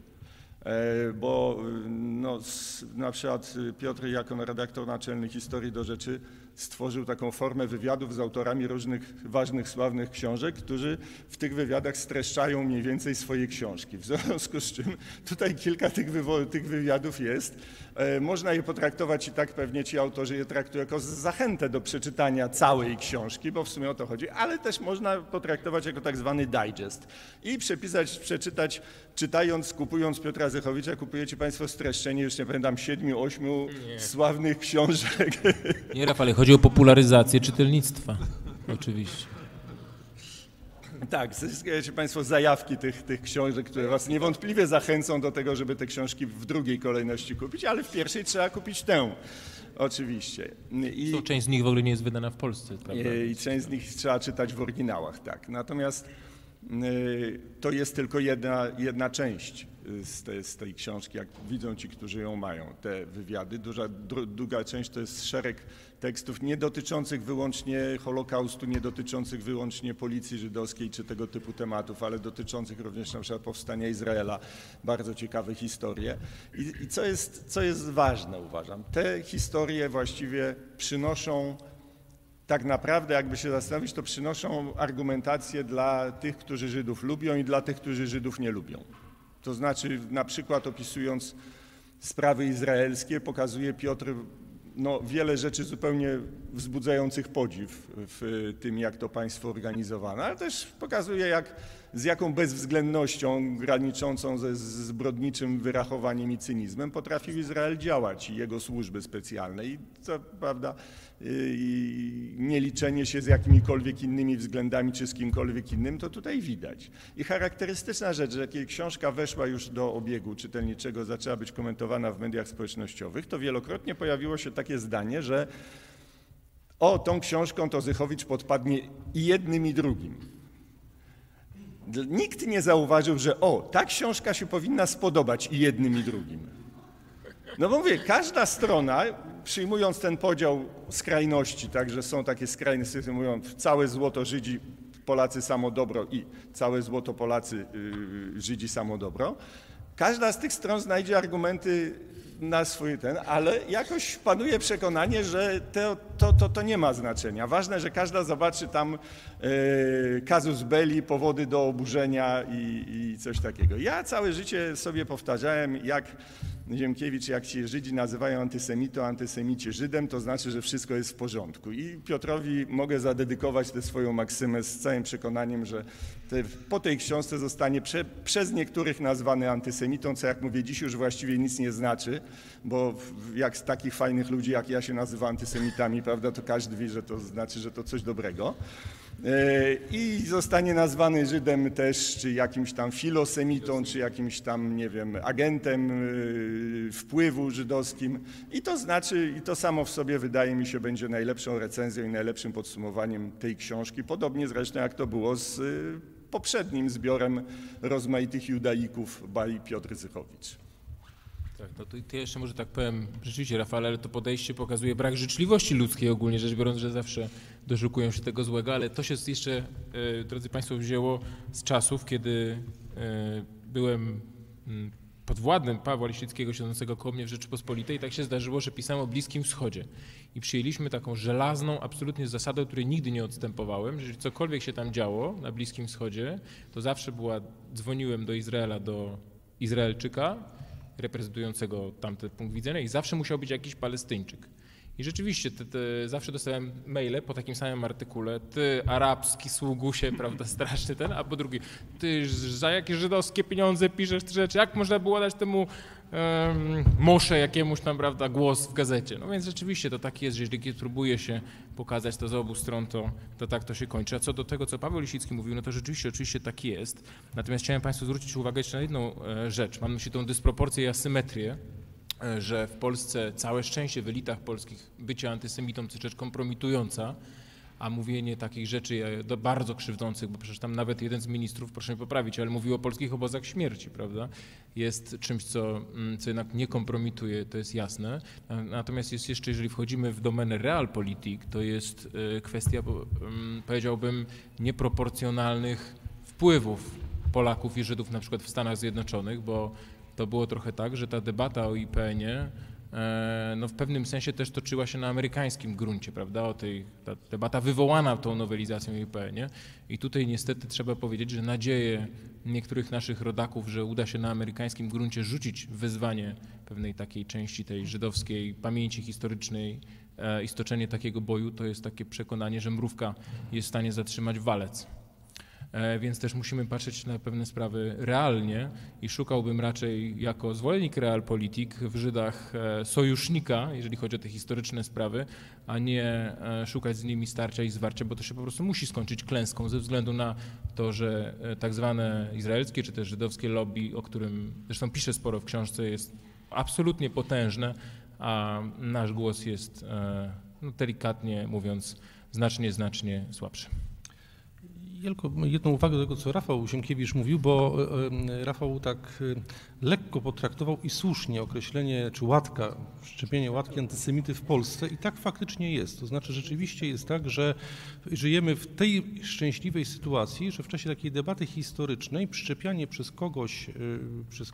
Bo no, na przykład Piotr Jakon, redaktor naczelny Historii do Rzeczy, stworzył taką formę wywiadów z autorami różnych ważnych, sławnych książek, którzy w tych wywiadach streszczają mniej więcej swoje książki. W związku z czym tutaj kilka tych, tych wywiadów jest. E, można je potraktować i tak pewnie ci autorzy je traktują jako zachętę do przeczytania całej książki, bo w sumie o to chodzi, ale też można potraktować jako tak zwany digest i przepisać, przeczytać, czytając, kupując Piotra Zychowicza, kupujecie Państwo streszczenie, już nie pamiętam, siedmiu, ośmiu nie. sławnych książek. Nie, Rafale, chodzi o popularyzację czytelnictwa, oczywiście. Tak, zyskujecie Państwo zajawki tych, tych książek, które Was niewątpliwie zachęcą do tego, żeby te książki w drugiej kolejności kupić, ale w pierwszej trzeba kupić tę, oczywiście. I, to część z nich w ogóle nie jest wydana w Polsce, prawda? I część z nich trzeba czytać w oryginałach, tak. Natomiast to jest tylko jedna, jedna część z, te, z tej książki, jak widzą ci, którzy ją mają, te wywiady. Duża, dru, druga część to jest szereg tekstów nie dotyczących wyłącznie Holokaustu, nie dotyczących wyłącznie policji żydowskiej czy tego typu tematów, ale dotyczących również na przykład powstania Izraela. Bardzo ciekawe historie. I, i co jest, co jest ważne, uważam, te historie właściwie przynoszą, tak naprawdę, jakby się zastanowić, to przynoszą argumentację dla tych, którzy Żydów lubią i dla tych, którzy Żydów nie lubią. To znaczy, na przykład opisując sprawy izraelskie, pokazuje Piotr no, wiele rzeczy zupełnie wzbudzających podziw w tym, jak to państwo organizowane, ale też pokazuje, jak, z jaką bezwzględnością graniczącą ze zbrodniczym wyrachowaniem i cynizmem potrafił Izrael działać i jego służby specjalne. I co prawda i nieliczenie się z jakimikolwiek innymi względami czy z kimkolwiek innym, to tutaj widać. I charakterystyczna rzecz, że kiedy książka weszła już do obiegu czytelniczego, zaczęła być komentowana w mediach społecznościowych, to wielokrotnie pojawiło się takie zdanie, że o, tą książką to Zychowicz podpadnie i jednym i drugim. Nikt nie zauważył, że o, ta książka się powinna spodobać i jednym i drugim. No bo mówię, każda strona, przyjmując ten podział skrajności, tak, że są takie skrajne systemy, mówią całe złoto Żydzi, Polacy samo dobro i całe złoto Polacy, yy, Żydzi samo dobro, każda z tych stron znajdzie argumenty na swój ten, ale jakoś panuje przekonanie, że to, to, to, to nie ma znaczenia. Ważne, że każda zobaczy tam e, casus belli, powody do oburzenia i, i coś takiego. Ja całe życie sobie powtarzałem, jak Ziemkiewicz, jak ci Żydzi nazywają antysemitą, antysemicie Żydem, to znaczy, że wszystko jest w porządku. I Piotrowi mogę zadedykować tę swoją maksymę z całym przekonaniem, że te, po tej książce zostanie prze, przez niektórych nazwany antysemitą, co jak mówię dziś już właściwie nic nie znaczy, bo jak z takich fajnych ludzi jak ja się nazywa antysemitami, prawda, to każdy wie, że to znaczy, że to coś dobrego. I zostanie nazwany Żydem też, czy jakimś tam filosemitą, czy jakimś tam, nie wiem, agentem wpływu żydowskim. I to znaczy, i to samo w sobie wydaje mi się będzie najlepszą recenzją i najlepszym podsumowaniem tej książki. Podobnie zresztą jak to było z poprzednim zbiorem rozmaitych judaików by Piotr Zychowicz. Tak, no to, to jeszcze może tak powiem, rzeczywiście Rafale, ale to podejście pokazuje brak życzliwości ludzkiej ogólnie rzecz biorąc, że zawsze doszukują się tego złego, ale to się jeszcze, e, drodzy Państwo, wzięło z czasów, kiedy e, byłem m, podwładnym Pawła Liścickiego siedzącego koło mnie w Rzeczypospolitej i tak się zdarzyło, że pisałem o Bliskim Wschodzie i przyjęliśmy taką żelazną absolutnie zasadę, której nigdy nie odstępowałem, że jeżeli cokolwiek się tam działo na Bliskim Wschodzie, to zawsze była, dzwoniłem do Izraela, do Izraelczyka, reprezentującego tamten punkt widzenia i zawsze musiał być jakiś Palestyńczyk. I rzeczywiście te, te, zawsze dostałem maile po takim samym artykule, ty arabski sługusie, prawda, straszny ten, a po drugie, ty za jakie żydowskie pieniądze piszesz te rzeczy, jak można było dać temu um, Mosze jakiemuś tam, prawda, głos w gazecie. No więc rzeczywiście to tak jest, że jeżeli próbuje się pokazać to z obu stron, to, to tak to się kończy. A co do tego, co Paweł Lisicki mówił, no to rzeczywiście, oczywiście tak jest. Natomiast chciałem Państwu zwrócić uwagę jeszcze na jedną e, rzecz. Mam na myśli tą dysproporcję i asymetrię, że w Polsce całe szczęście w elitach polskich bycie antysemitą to rzecz kompromitująca, a mówienie takich rzeczy bardzo krzywdzących, bo przecież tam nawet jeden z ministrów, proszę mnie poprawić, ale mówił o polskich obozach śmierci, prawda, jest czymś, co, co jednak nie kompromituje, to jest jasne. Natomiast jest jeszcze, jeżeli wchodzimy w domenę realpolitik, to jest kwestia, powiedziałbym, nieproporcjonalnych wpływów Polaków i Żydów na przykład w Stanach Zjednoczonych, bo to było trochę tak, że ta debata o I P N ie no w pewnym sensie też toczyła się na amerykańskim gruncie, prawda, o tej, ta debata wywołana tą nowelizacją I P N ie i tutaj niestety trzeba powiedzieć, że nadzieje niektórych naszych rodaków, że uda się na amerykańskim gruncie rzucić wyzwanie pewnej takiej części tej żydowskiej pamięci historycznej i stoczenie takiego boju, to jest takie przekonanie, że mrówka jest w stanie zatrzymać walec. Więc też musimy patrzeć na pewne sprawy realnie i szukałbym raczej jako zwolennik realpolitik w Żydach sojusznika, jeżeli chodzi o te historyczne sprawy, a nie szukać z nimi starcia i zwarcia, bo to się po prostu musi skończyć klęską ze względu na to, że tak zwane izraelskie czy też żydowskie lobby, o którym zresztą piszę sporo w książce, jest absolutnie potężne, a nasz głos jest, no, delikatnie mówiąc, znacznie, znacznie słabszy. tylko jedną uwagę do tego, co Rafał Sienkiewicz mówił, bo Rafał tak lekko potraktował i słusznie określenie, czy łatka, szczepienie łatki antysemity w Polsce i tak faktycznie jest. To znaczy rzeczywiście jest tak, że żyjemy w tej szczęśliwej sytuacji, że w czasie takiej debaty historycznej przyczepianie przez kogoś, przez,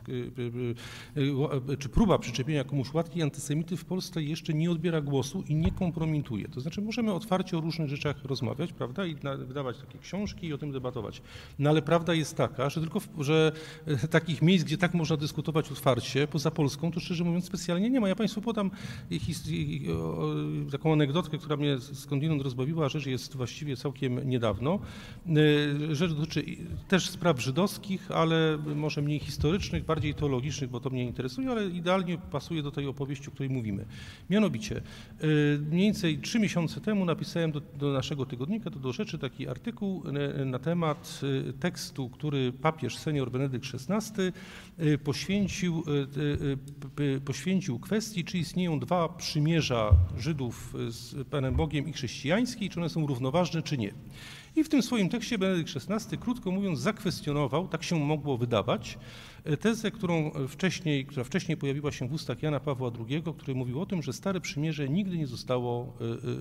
czy próba przyczepienia komuś łatki antysemity w Polsce jeszcze nie odbiera głosu i nie kompromituje. To znaczy możemy otwarcie o różnych rzeczach rozmawiać, prawda, i wydawać takie książki i o tym debatować. No ale prawda jest taka, że tylko, w, że takich miejsc, gdzie tak można dyskutować otwarcie, poza Polską, to szczerze mówiąc specjalnie nie ma. Ja Państwu podam his, taką anegdotkę, która mnie skądinąd rozbawiła. Rzecz jest właściwie całkiem niedawno. Rzecz dotyczy też spraw żydowskich, ale może mniej historycznych, bardziej teologicznych, bo to mnie interesuje, ale idealnie pasuje do tej opowieści, o której mówimy. Mianowicie, mniej więcej trzy miesiące temu napisałem do, do naszego tygodnika, to do rzeczy, taki artykuł na temat tekstu, który papież senior Benedykt szesnasty poświęcił, poświęcił kwestii, czy istnieją dwa przymierza Żydów z Panem Bogiem i chrześcijańskie, czy one są równoważne, czy nie. I w tym swoim tekście Benedykt szesnasty, krótko mówiąc, zakwestionował, tak się mogło wydawać, tezę, którą wcześniej, która wcześniej pojawiła się w ustach Jana Pawła drugiego, który mówił o tym, że Stare Przymierze nigdy nie zostało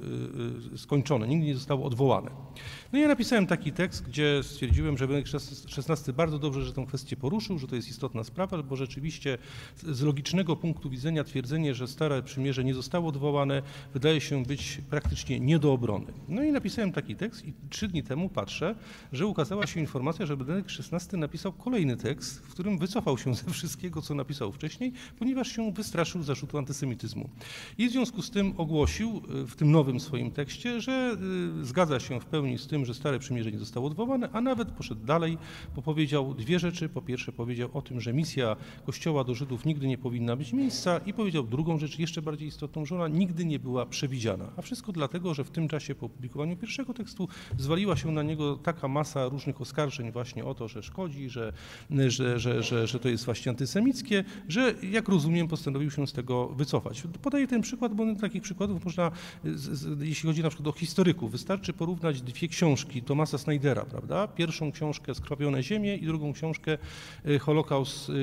skończone, nigdy nie zostało odwołane. No i ja napisałem taki tekst, gdzie stwierdziłem, że Benedykt szesnasty bardzo dobrze, że tę kwestię poruszył, że to jest istotna sprawa, bo rzeczywiście z logicznego punktu widzenia twierdzenie, że Stare Przymierze nie zostało odwołane, wydaje się być praktycznie nie do obrony. No i napisałem taki tekst i trzy dni temu patrzę, że ukazała się informacja, że Benedykt szesnasty napisał kolejny tekst, w którym wycofał się ze wszystkiego, co napisał wcześniej, ponieważ się wystraszył zarzutu antysemityzmu. I w związku z tym ogłosił w tym nowym swoim tekście, że zgadza się w pełni z tym, że Stare Przymierze nie zostało odwołane, a nawet poszedł dalej, bo powiedział dwie rzeczy. Po pierwsze powiedział o tym, że misja Kościoła do Żydów nigdy nie powinna być miejsca i powiedział drugą rzecz, jeszcze bardziej istotną, że ona nigdy nie była przewidziana. A wszystko dlatego, że w tym czasie po opublikowaniu pierwszego tekstu zwaliła się na niego taka masa różnych oskarżeń właśnie o to, że szkodzi, że, że, że, że, że to jest właśnie antysemickie, że jak rozumiem postanowił się z tego wycofać. Podaję ten przykład, bo takich przykładów można, jeśli chodzi na przykład o historyków, wystarczy porównać dwie książki Thomasa Snydera, prawda? Pierwszą książkę Skropione ziemie i drugą książkę Holokaust,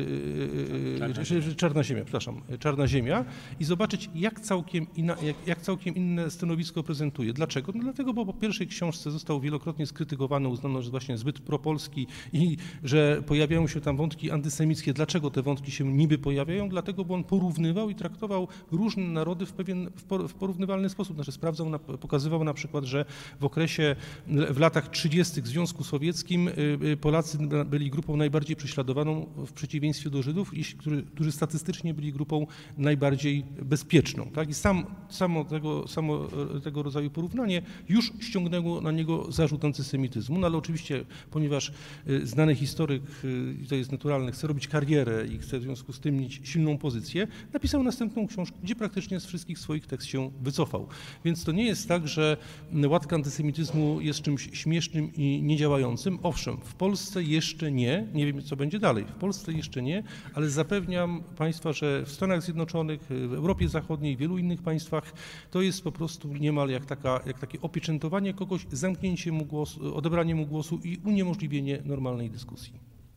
Czarna ziemia, Czarna ziemia przepraszam, Czarna ziemia i zobaczyć, jak całkiem, inna, jak, jak całkiem inne stanowisko prezentuje. Dlaczego? No dlatego, bo po pierwszej książce został wielokrotnie skrytykowany, uznano, że właśnie zbyt propolski i że pojawiają się tam wątki antysemickie. Dlaczego te wątki się niby pojawiają? Dlatego, bo on porównywał i traktował różne narody w pewien w porównywalny sposób. Znaczy sprawdzał, pokazywał na przykład, że w okresie, w latach trzydziestych w Związku Sowieckim Polacy byli grupą najbardziej prześladowaną w przeciwieństwie do Żydów, którzy, którzy statystycznie byli grupą najbardziej bezpieczną. Tak? I sam, samo, tego, samo tego rodzaju porównanie już ściągnęło na niego zarzut antysemityzmu, no ale oczywiście, ponieważ znany historyk, to jest naturalne, chce robić karierę i chce w związku z tym mieć silną pozycję, napisał następną książkę, gdzie praktycznie z wszystkich swoich tekstów się wycofał. Więc to nie jest tak, że łatka antysemityzmu jest czymś śmiesznym i niedziałającym. Owszem, w Polsce jeszcze nie, nie wiem co będzie dalej, w Polsce jeszcze nie, ale zapewniam Państwa, że w Stanach Zjednoczonych, w Europie Zachodniej, w wielu innych państwach to jest po prostu niemal jak, taka, jak takie opieczętowanie kogoś, zamknięcie mu głosu, odebranie mu głosu i uniemożliwienie normalnej dyskusji.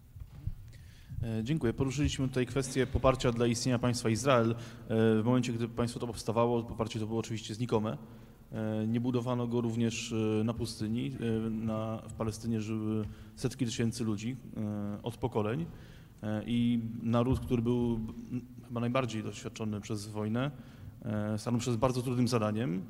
Dziękuję. Poruszyliśmy tutaj kwestię poparcia dla istnienia państwa Izrael. W momencie, gdy państwo to powstawało, poparcie to było oczywiście znikome. Nie budowano go również na pustyni. Na, w Palestynie żyły setki tysięcy ludzi od pokoleń i naród, który był chyba najbardziej doświadczony przez wojnę, stanął przed bardzo trudnym zadaniem.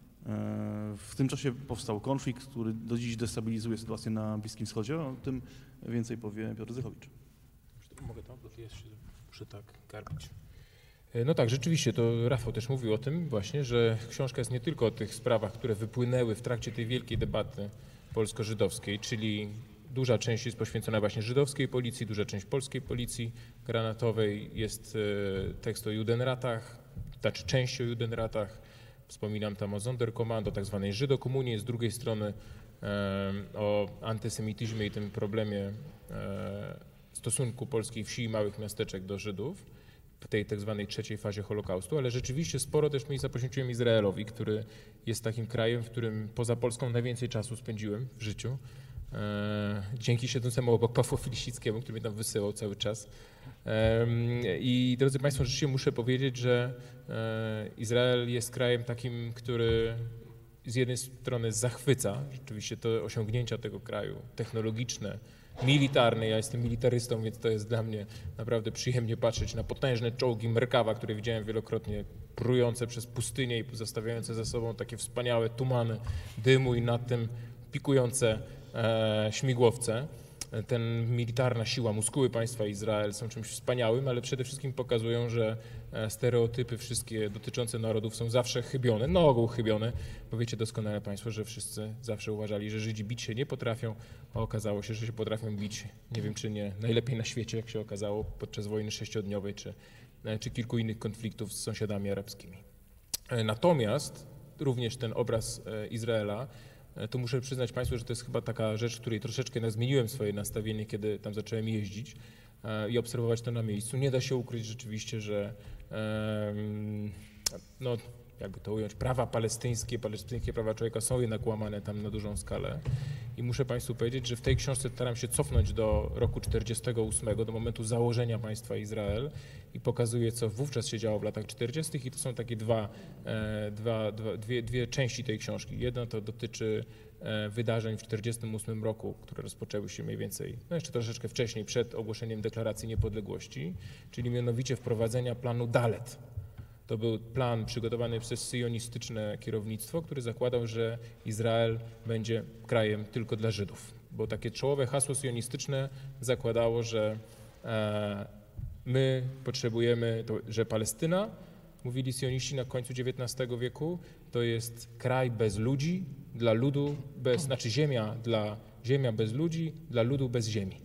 W tym czasie powstał konflikt, który do dziś destabilizuje sytuację na Bliskim Wschodzie. O tym więcej powie Piotr Zychowicz. Mogę to, bo jest, muszę tak karpić. No tak, rzeczywiście, to Rafał też mówił o tym właśnie, że książka jest nie tylko o tych sprawach, które wypłynęły w trakcie tej wielkiej debaty polsko-żydowskiej, czyli duża część jest poświęcona właśnie żydowskiej policji, duża część polskiej policji granatowej, jest tekst o Judenratach, znaczy część o Judenratach, wspominam tam o Sonderkommando, tak zwanej Żydokomunii, z drugiej strony o antysemityzmie i tym problemie stosunku polskiej wsi i małych miasteczek do Żydów w tej tak zwanej trzeciej fazie Holokaustu, ale rzeczywiście sporo też miejsca poświęciłem Izraelowi, który jest takim krajem, w którym poza Polską najwięcej czasu spędziłem w życiu. e, dzięki siedzącemu obok Pawłowi Lisickiemu, który mnie tam wysyłał cały czas. E, I drodzy Państwo, rzeczywiście muszę powiedzieć, że e, Izrael jest krajem takim, który z jednej strony zachwyca, rzeczywiście to osiągnięcia tego kraju technologiczne, militarne. Ja jestem militarystą, więc to jest dla mnie naprawdę przyjemnie patrzeć na potężne czołgi Merkawa, które widziałem wielokrotnie, prujące przez pustynię i pozostawiające za sobą takie wspaniałe tumany dymu i nad tym pikujące e, śmigłowce. Ten militarna siła, muskuły państwa Izrael są czymś wspaniałym, ale przede wszystkim pokazują, że stereotypy wszystkie dotyczące narodów są zawsze chybione, na ogół chybione, bo wiecie doskonale Państwo, że wszyscy zawsze uważali, że Żydzi bić się nie potrafią, a okazało się, że się potrafią bić, nie wiem czy nie najlepiej na świecie, jak się okazało podczas wojny sześciodniowej czy, czy kilku innych konfliktów z sąsiadami arabskimi. Natomiast również ten obraz Izraela, to muszę przyznać Państwu, że to jest chyba taka rzecz, której troszeczkę zmieniłem swoje nastawienie, kiedy tam zacząłem jeździć i obserwować to na miejscu. Nie da się ukryć rzeczywiście, że no, jakby to ująć, prawa palestyńskie, palestyńskie prawa człowieka są jednak łamane tam na dużą skalę. I muszę Państwu powiedzieć, że w tej książce staram się cofnąć do roku czterdziestego ósmego, do momentu założenia państwa Izrael i pokazuję, co wówczas się działo w latach czterdziestych i to są takie dwa, dwa, dwa, dwie, dwie części tej książki. Jedna to dotyczy wydarzeń w czterdziestym ósmym roku, które rozpoczęły się mniej więcej, no jeszcze troszeczkę wcześniej, przed ogłoszeniem Deklaracji Niepodległości, czyli mianowicie wprowadzenia planu Dalet. To był plan przygotowany przez syjonistyczne kierownictwo, który zakładał, że Izrael będzie krajem tylko dla Żydów. Bo takie czołowe hasło syjonistyczne zakładało, że e, my potrzebujemy, to, że Palestyna, mówili syjoniści na końcu dziewiętnastego wieku, to jest kraj bez ludzi, dla ludu bez, znaczy ziemia, dla, ziemia bez ludzi, dla ludu bez ziemi.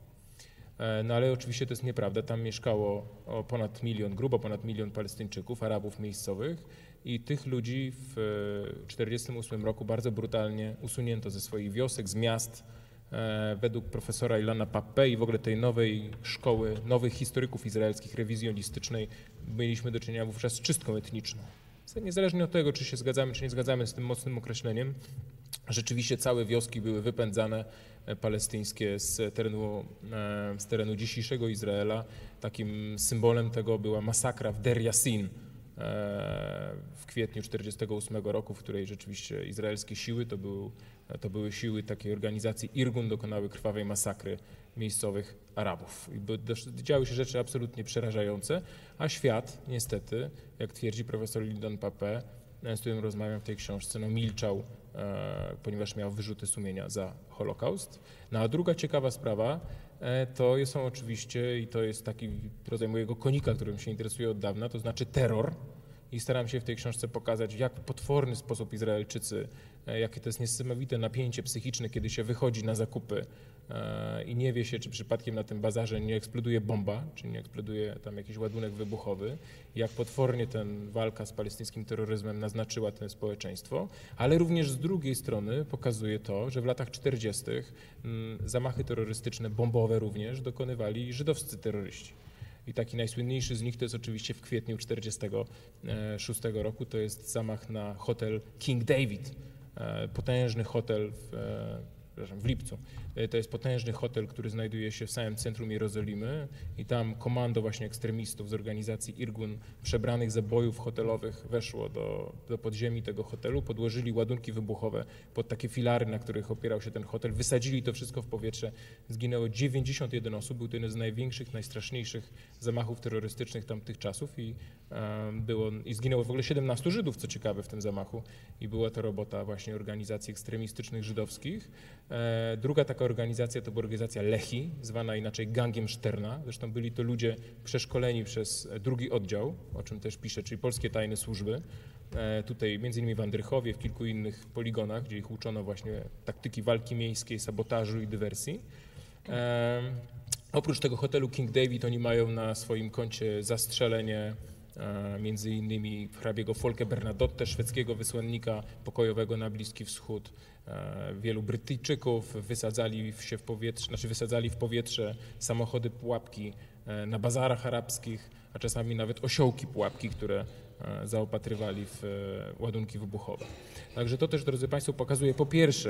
No ale oczywiście to jest nieprawda. Tam mieszkało ponad milion, grubo ponad milion Palestyńczyków, Arabów miejscowych i tych ludzi w czterdziestym ósmym roku bardzo brutalnie usunięto ze swoich wiosek, z miast. Według profesora Ilana Pappé i w ogóle tej nowej szkoły, nowych historyków izraelskich, rewizjonistycznej, mieliśmy do czynienia wówczas z czystką etniczną. Niezależnie od tego, czy się zgadzamy, czy nie zgadzamy z tym mocnym określeniem, rzeczywiście całe wioski były wypędzane palestyńskie z terenu, z terenu dzisiejszego Izraela. Takim symbolem tego była masakra w Der Yassin w kwietniu czterdziestego ósmego roku, w której rzeczywiście izraelskie siły, to, był, to były siły takiej organizacji Irgun, dokonały krwawej masakry miejscowych Arabów. I działy się rzeczy absolutnie przerażające, a świat niestety, jak twierdzi profesor Lyndon Pappé, z którym rozmawiam w tej książce, no milczał, e, ponieważ miał wyrzuty sumienia za Holokaust. No a druga ciekawa sprawa e, to są oczywiście, i to jest taki rodzaj mojego konika, którym się interesuję od dawna, to znaczy terror. I staram się w tej książce pokazać, w jak potworny sposób Izraelczycy, e, jakie to jest niesamowite napięcie psychiczne, kiedy się wychodzi na zakupy e, i nie wie się, czy przypadkiem na tym bazarze nie eksploduje bomba, czy nie eksploduje tam jakiś ładunek wybuchowy, jak potwornie ten walka z palestyńskim terroryzmem naznaczyła to społeczeństwo, ale również z drugiej strony pokazuje to, że w latach czterdziestych zamachy terrorystyczne, bombowe również, dokonywali żydowscy terroryści. I taki najsłynniejszy z nich to jest oczywiście w kwietniu czterdziestego szóstego roku, to jest zamach na hotel King David, potężny hotel w, przepraszam, w lipcu. To jest potężny hotel, który znajduje się w samym centrum Jerozolimy i tam komando właśnie ekstremistów z organizacji Irgun przebranych za bojów hotelowych weszło do, do podziemi tego hotelu, podłożyli ładunki wybuchowe pod takie filary, na których opierał się ten hotel, wysadzili to wszystko w powietrze, zginęło dziewięćdziesiąt jeden osób, był to jeden z największych, najstraszniejszych zamachów terrorystycznych tamtych czasów i, um, było, i zginęło w ogóle siedemnastu Żydów, co ciekawe w tym zamachu i była to robota właśnie organizacji ekstremistycznych żydowskich. E, druga taka organizacja to była organizacja Lehi, zwana inaczej Gangiem Szterna. Zresztą byli to ludzie przeszkoleni przez drugi oddział, o czym też piszę, czyli polskie tajne służby. E, tutaj między innymi w Andrychowie, w kilku innych poligonach, gdzie ich uczono właśnie taktyki walki miejskiej, sabotażu i dywersji. E, oprócz tego hotelu King David oni mają na swoim koncie zastrzelenie e, między innymi hrabiego Folke Bernadotte, szwedzkiego wysłannika pokojowego na Bliski Wschód. Wielu Brytyjczyków wysadzali się w powietrze, znaczy wysadzali w powietrze samochody pułapki na bazarach arabskich, a czasami nawet osiołki pułapki, które zaopatrywali w ładunki wybuchowe. Także to też, drodzy Państwo, pokazuje po pierwsze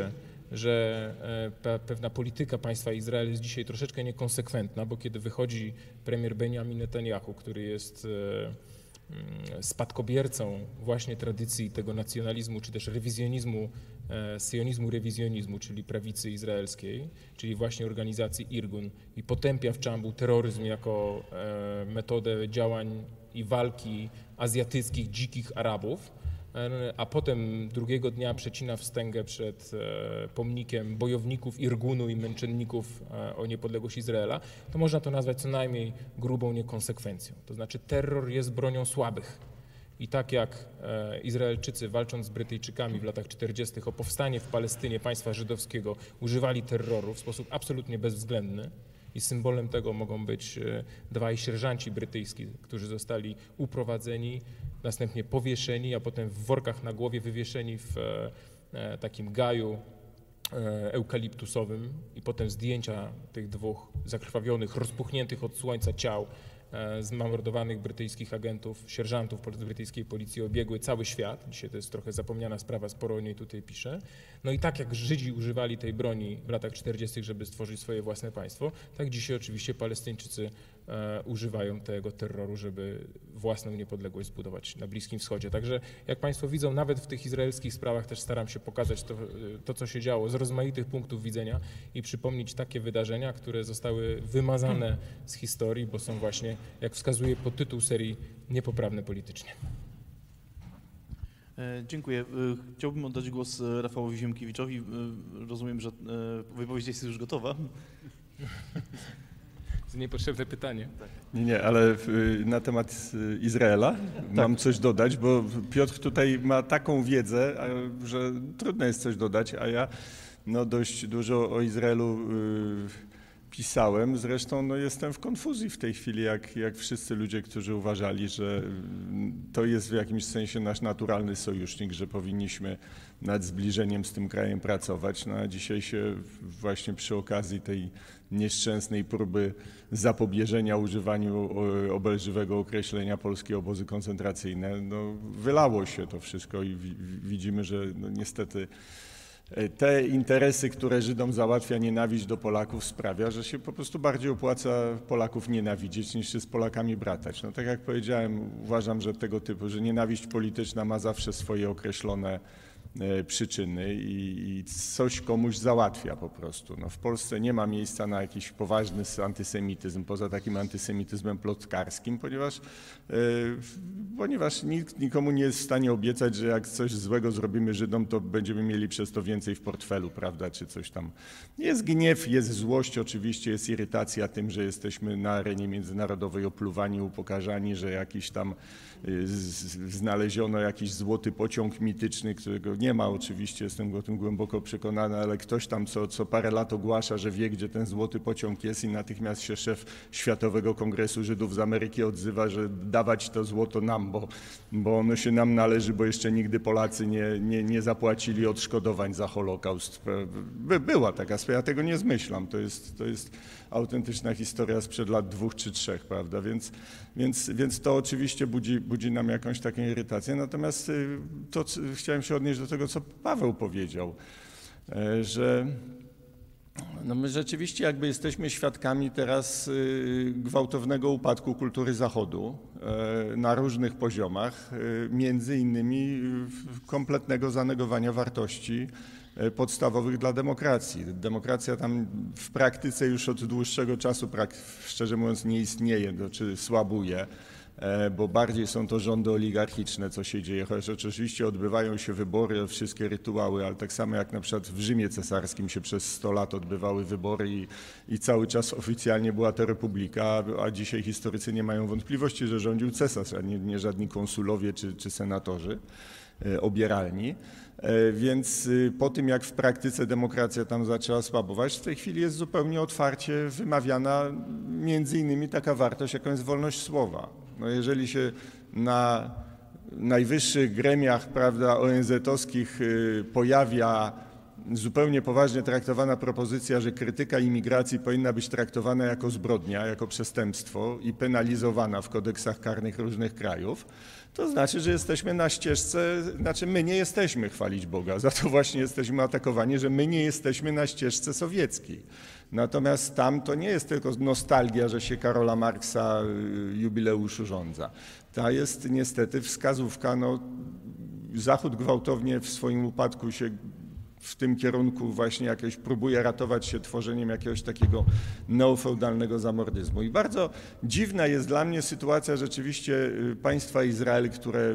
że pe pewna polityka państwa Izrael jest dzisiaj troszeczkę niekonsekwentna, bo kiedy wychodzi premier Benjamin Netanyahu, który jest spadkobiercą właśnie tradycji tego nacjonalizmu, czy też rewizjonizmu, sionizmu, rewizjonizmu, czyli prawicy izraelskiej, czyli właśnie organizacji Irgun, i potępia w czambu terroryzm jako metodę działań i walki azjatyckich, dzikich Arabów, a potem drugiego dnia przecina wstęgę przed pomnikiem bojowników Irgunu i męczenników o niepodległość Izraela, to można to nazwać co najmniej grubą niekonsekwencją. To znaczy terror jest bronią słabych. I tak jak Izraelczycy, walcząc z Brytyjczykami w latach czterdziestych o powstanie w Palestynie państwa żydowskiego, używali terroru w sposób absolutnie bezwzględny, i symbolem tego mogą być dwaj sierżanci brytyjscy, którzy zostali uprowadzeni, następnie powieszeni, a potem w workach na głowie wywieszeni w takim gaju eukaliptusowym, i potem zdjęcia tych dwóch zakrwawionych, rozpuchniętych od słońca ciał zmordowanych brytyjskich agentów, sierżantów brytyjskiej policji obiegły cały świat. Dzisiaj to jest trochę zapomniana sprawa, sporo o niej tutaj piszę. No i tak jak Żydzi używali tej broni w latach czterdziestych, żeby stworzyć swoje własne państwo, tak dzisiaj oczywiście Palestyńczycy e, używają tego terroru, żeby własną niepodległość zbudować na Bliskim Wschodzie. Także jak Państwo widzą, nawet w tych izraelskich sprawach też staram się pokazać to, to co się działo z rozmaitych punktów widzenia i przypomnieć takie wydarzenia, które zostały wymazane z historii, bo są właśnie, jak wskazuje podtytuł serii, niepoprawne politycznie. Dziękuję. Chciałbym oddać głos Rafałowi Ziemkiewiczowi. Rozumiem, że wypowiedź jest już gotowa. To niepotrzebne pytanie. Nie, nie, ale na temat Izraela tak. Mam coś dodać, bo Piotr tutaj ma taką wiedzę, że trudno jest coś dodać, a ja no, dość dużo o Izraelu pisałem. Zresztą no, jestem w konfuzji w tej chwili, jak, jak wszyscy ludzie, którzy uważali, że to jest w jakimś sensie nasz naturalny sojusznik, że powinniśmy nad zbliżeniem z tym krajem pracować. No, a dzisiaj się właśnie przy okazji tej nieszczęsnej próby zapobieżenia używaniu obelżywego określenia polskie obozy koncentracyjne, no, wylało się to wszystko i widzimy, że no, niestety te interesy, które Żydom załatwia nienawiść do Polaków, sprawia, że się po prostu bardziej opłaca Polaków nienawidzieć, niż się z Polakami bratać. No tak jak powiedziałem, uważam, że tego typu, że nienawiść polityczna ma zawsze swoje określone przyczyny i, i coś komuś załatwia po prostu. No w Polsce nie ma miejsca na jakiś poważny antysemityzm, poza takim antysemityzmem plotkarskim, ponieważ, yy, ponieważ nikt nikomu nie jest w stanie obiecać, że jak coś złego zrobimy Żydom, to będziemy mieli przez to więcej w portfelu, prawda, czy coś tam. Jest gniew, jest złość oczywiście, jest irytacja tym, że jesteśmy na arenie międzynarodowej opluwani, upokarzani, że jakiś tam yy, z, znaleziono jakiś złoty pociąg mityczny, którego nie ma oczywiście, jestem o tym głęboko przekonany, ale ktoś tam co, co parę lat ogłasza, że wie, gdzie ten złoty pociąg jest i natychmiast się szef Światowego Kongresu Żydów z Ameryki odzywa, że dawać to złoto nam, bo, bo ono się nam należy, bo jeszcze nigdy Polacy nie, nie, nie zapłacili odszkodowań za Holokaust. By, była taka sprawa, ja tego nie zmyślam, to jest, to jest autentyczna historia sprzed lat dwóch czy trzech, prawda, więc, więc, więc to oczywiście budzi, budzi nam jakąś taką irytację, natomiast to chciałem się odnieść do tego, co Paweł powiedział, że no my rzeczywiście jakby jesteśmy świadkami teraz gwałtownego upadku kultury Zachodu na różnych poziomach, między innymi kompletnego zanegowania wartości podstawowych dla demokracji. Demokracja tam w praktyce już od dłuższego czasu, szczerze mówiąc, nie istnieje, czy słabuje, bo bardziej są to rządy oligarchiczne, co się dzieje, chociaż oczywiście odbywają się wybory, wszystkie rytuały, ale tak samo jak na przykład w Rzymie Cesarskim się przez sto lat odbywały wybory i, i cały czas oficjalnie była to republika, a dzisiaj historycy nie mają wątpliwości, że rządził cesarz, a nie, nie żadni konsulowie czy, czy senatorzy obieralni. Więc po tym, jak w praktyce demokracja tam zaczęła słabować, w tej chwili jest zupełnie otwarcie wymawiana między innymi taka wartość, jaką jest wolność słowa. No jeżeli się na najwyższych gremiach, prawda, O N Z-owskich pojawia zupełnie poważnie traktowana propozycja, że krytyka imigracji powinna być traktowana jako zbrodnia, jako przestępstwo i penalizowana w kodeksach karnych różnych krajów, to znaczy, że jesteśmy na ścieżce, znaczy my nie jesteśmy, chwalić Boga, za to właśnie jesteśmy atakowani, że my nie jesteśmy na ścieżce sowieckiej. Natomiast tam to nie jest tylko nostalgia, że się Karola Marksa jubileusz urządza. Ta jest niestety wskazówka, no, Zachód gwałtownie w swoim upadku się w tym kierunku właśnie jakieś próbuje ratować się tworzeniem jakiegoś takiego neofeudalnego zamordyzmu. I bardzo dziwna jest dla mnie sytuacja rzeczywiście państwa Izrael, które,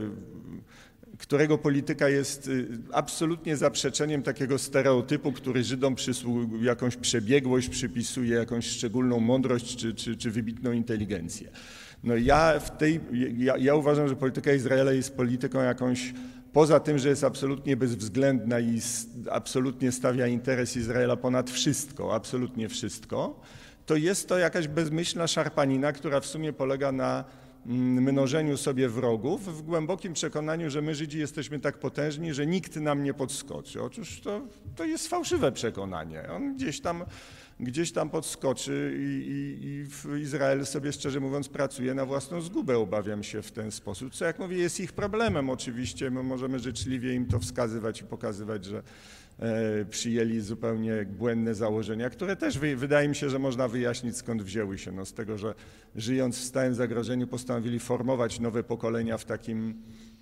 którego polityka jest absolutnie zaprzeczeniem takiego stereotypu, który Żydom przysługuje, jakąś przebiegłość przypisuje, jakąś szczególną mądrość czy, czy, czy wybitną inteligencję. No ja, w tej, ja, ja uważam, że polityka Izraela jest polityką jakąś, poza tym, że jest absolutnie bezwzględna i absolutnie stawia interes Izraela ponad wszystko, absolutnie wszystko, to jest to jakaś bezmyślna szarpanina, która w sumie polega na mnożeniu sobie wrogów w głębokim przekonaniu, że my Żydzi jesteśmy tak potężni, że nikt nam nie podskoczy. Otóż to, to jest fałszywe przekonanie. On gdzieś tam, gdzieś tam podskoczy i, i, i w Izrael sobie, szczerze mówiąc, pracuje na własną zgubę, obawiam się, w ten sposób, co jak mówię jest ich problemem oczywiście. My możemy życzliwie im to wskazywać i pokazywać, że e, przyjęli zupełnie błędne założenia, które też wy, wydaje mi się, że można wyjaśnić, skąd wzięły się. No, z tego, że żyjąc w stałym zagrożeniu postanowili formować nowe pokolenia w takim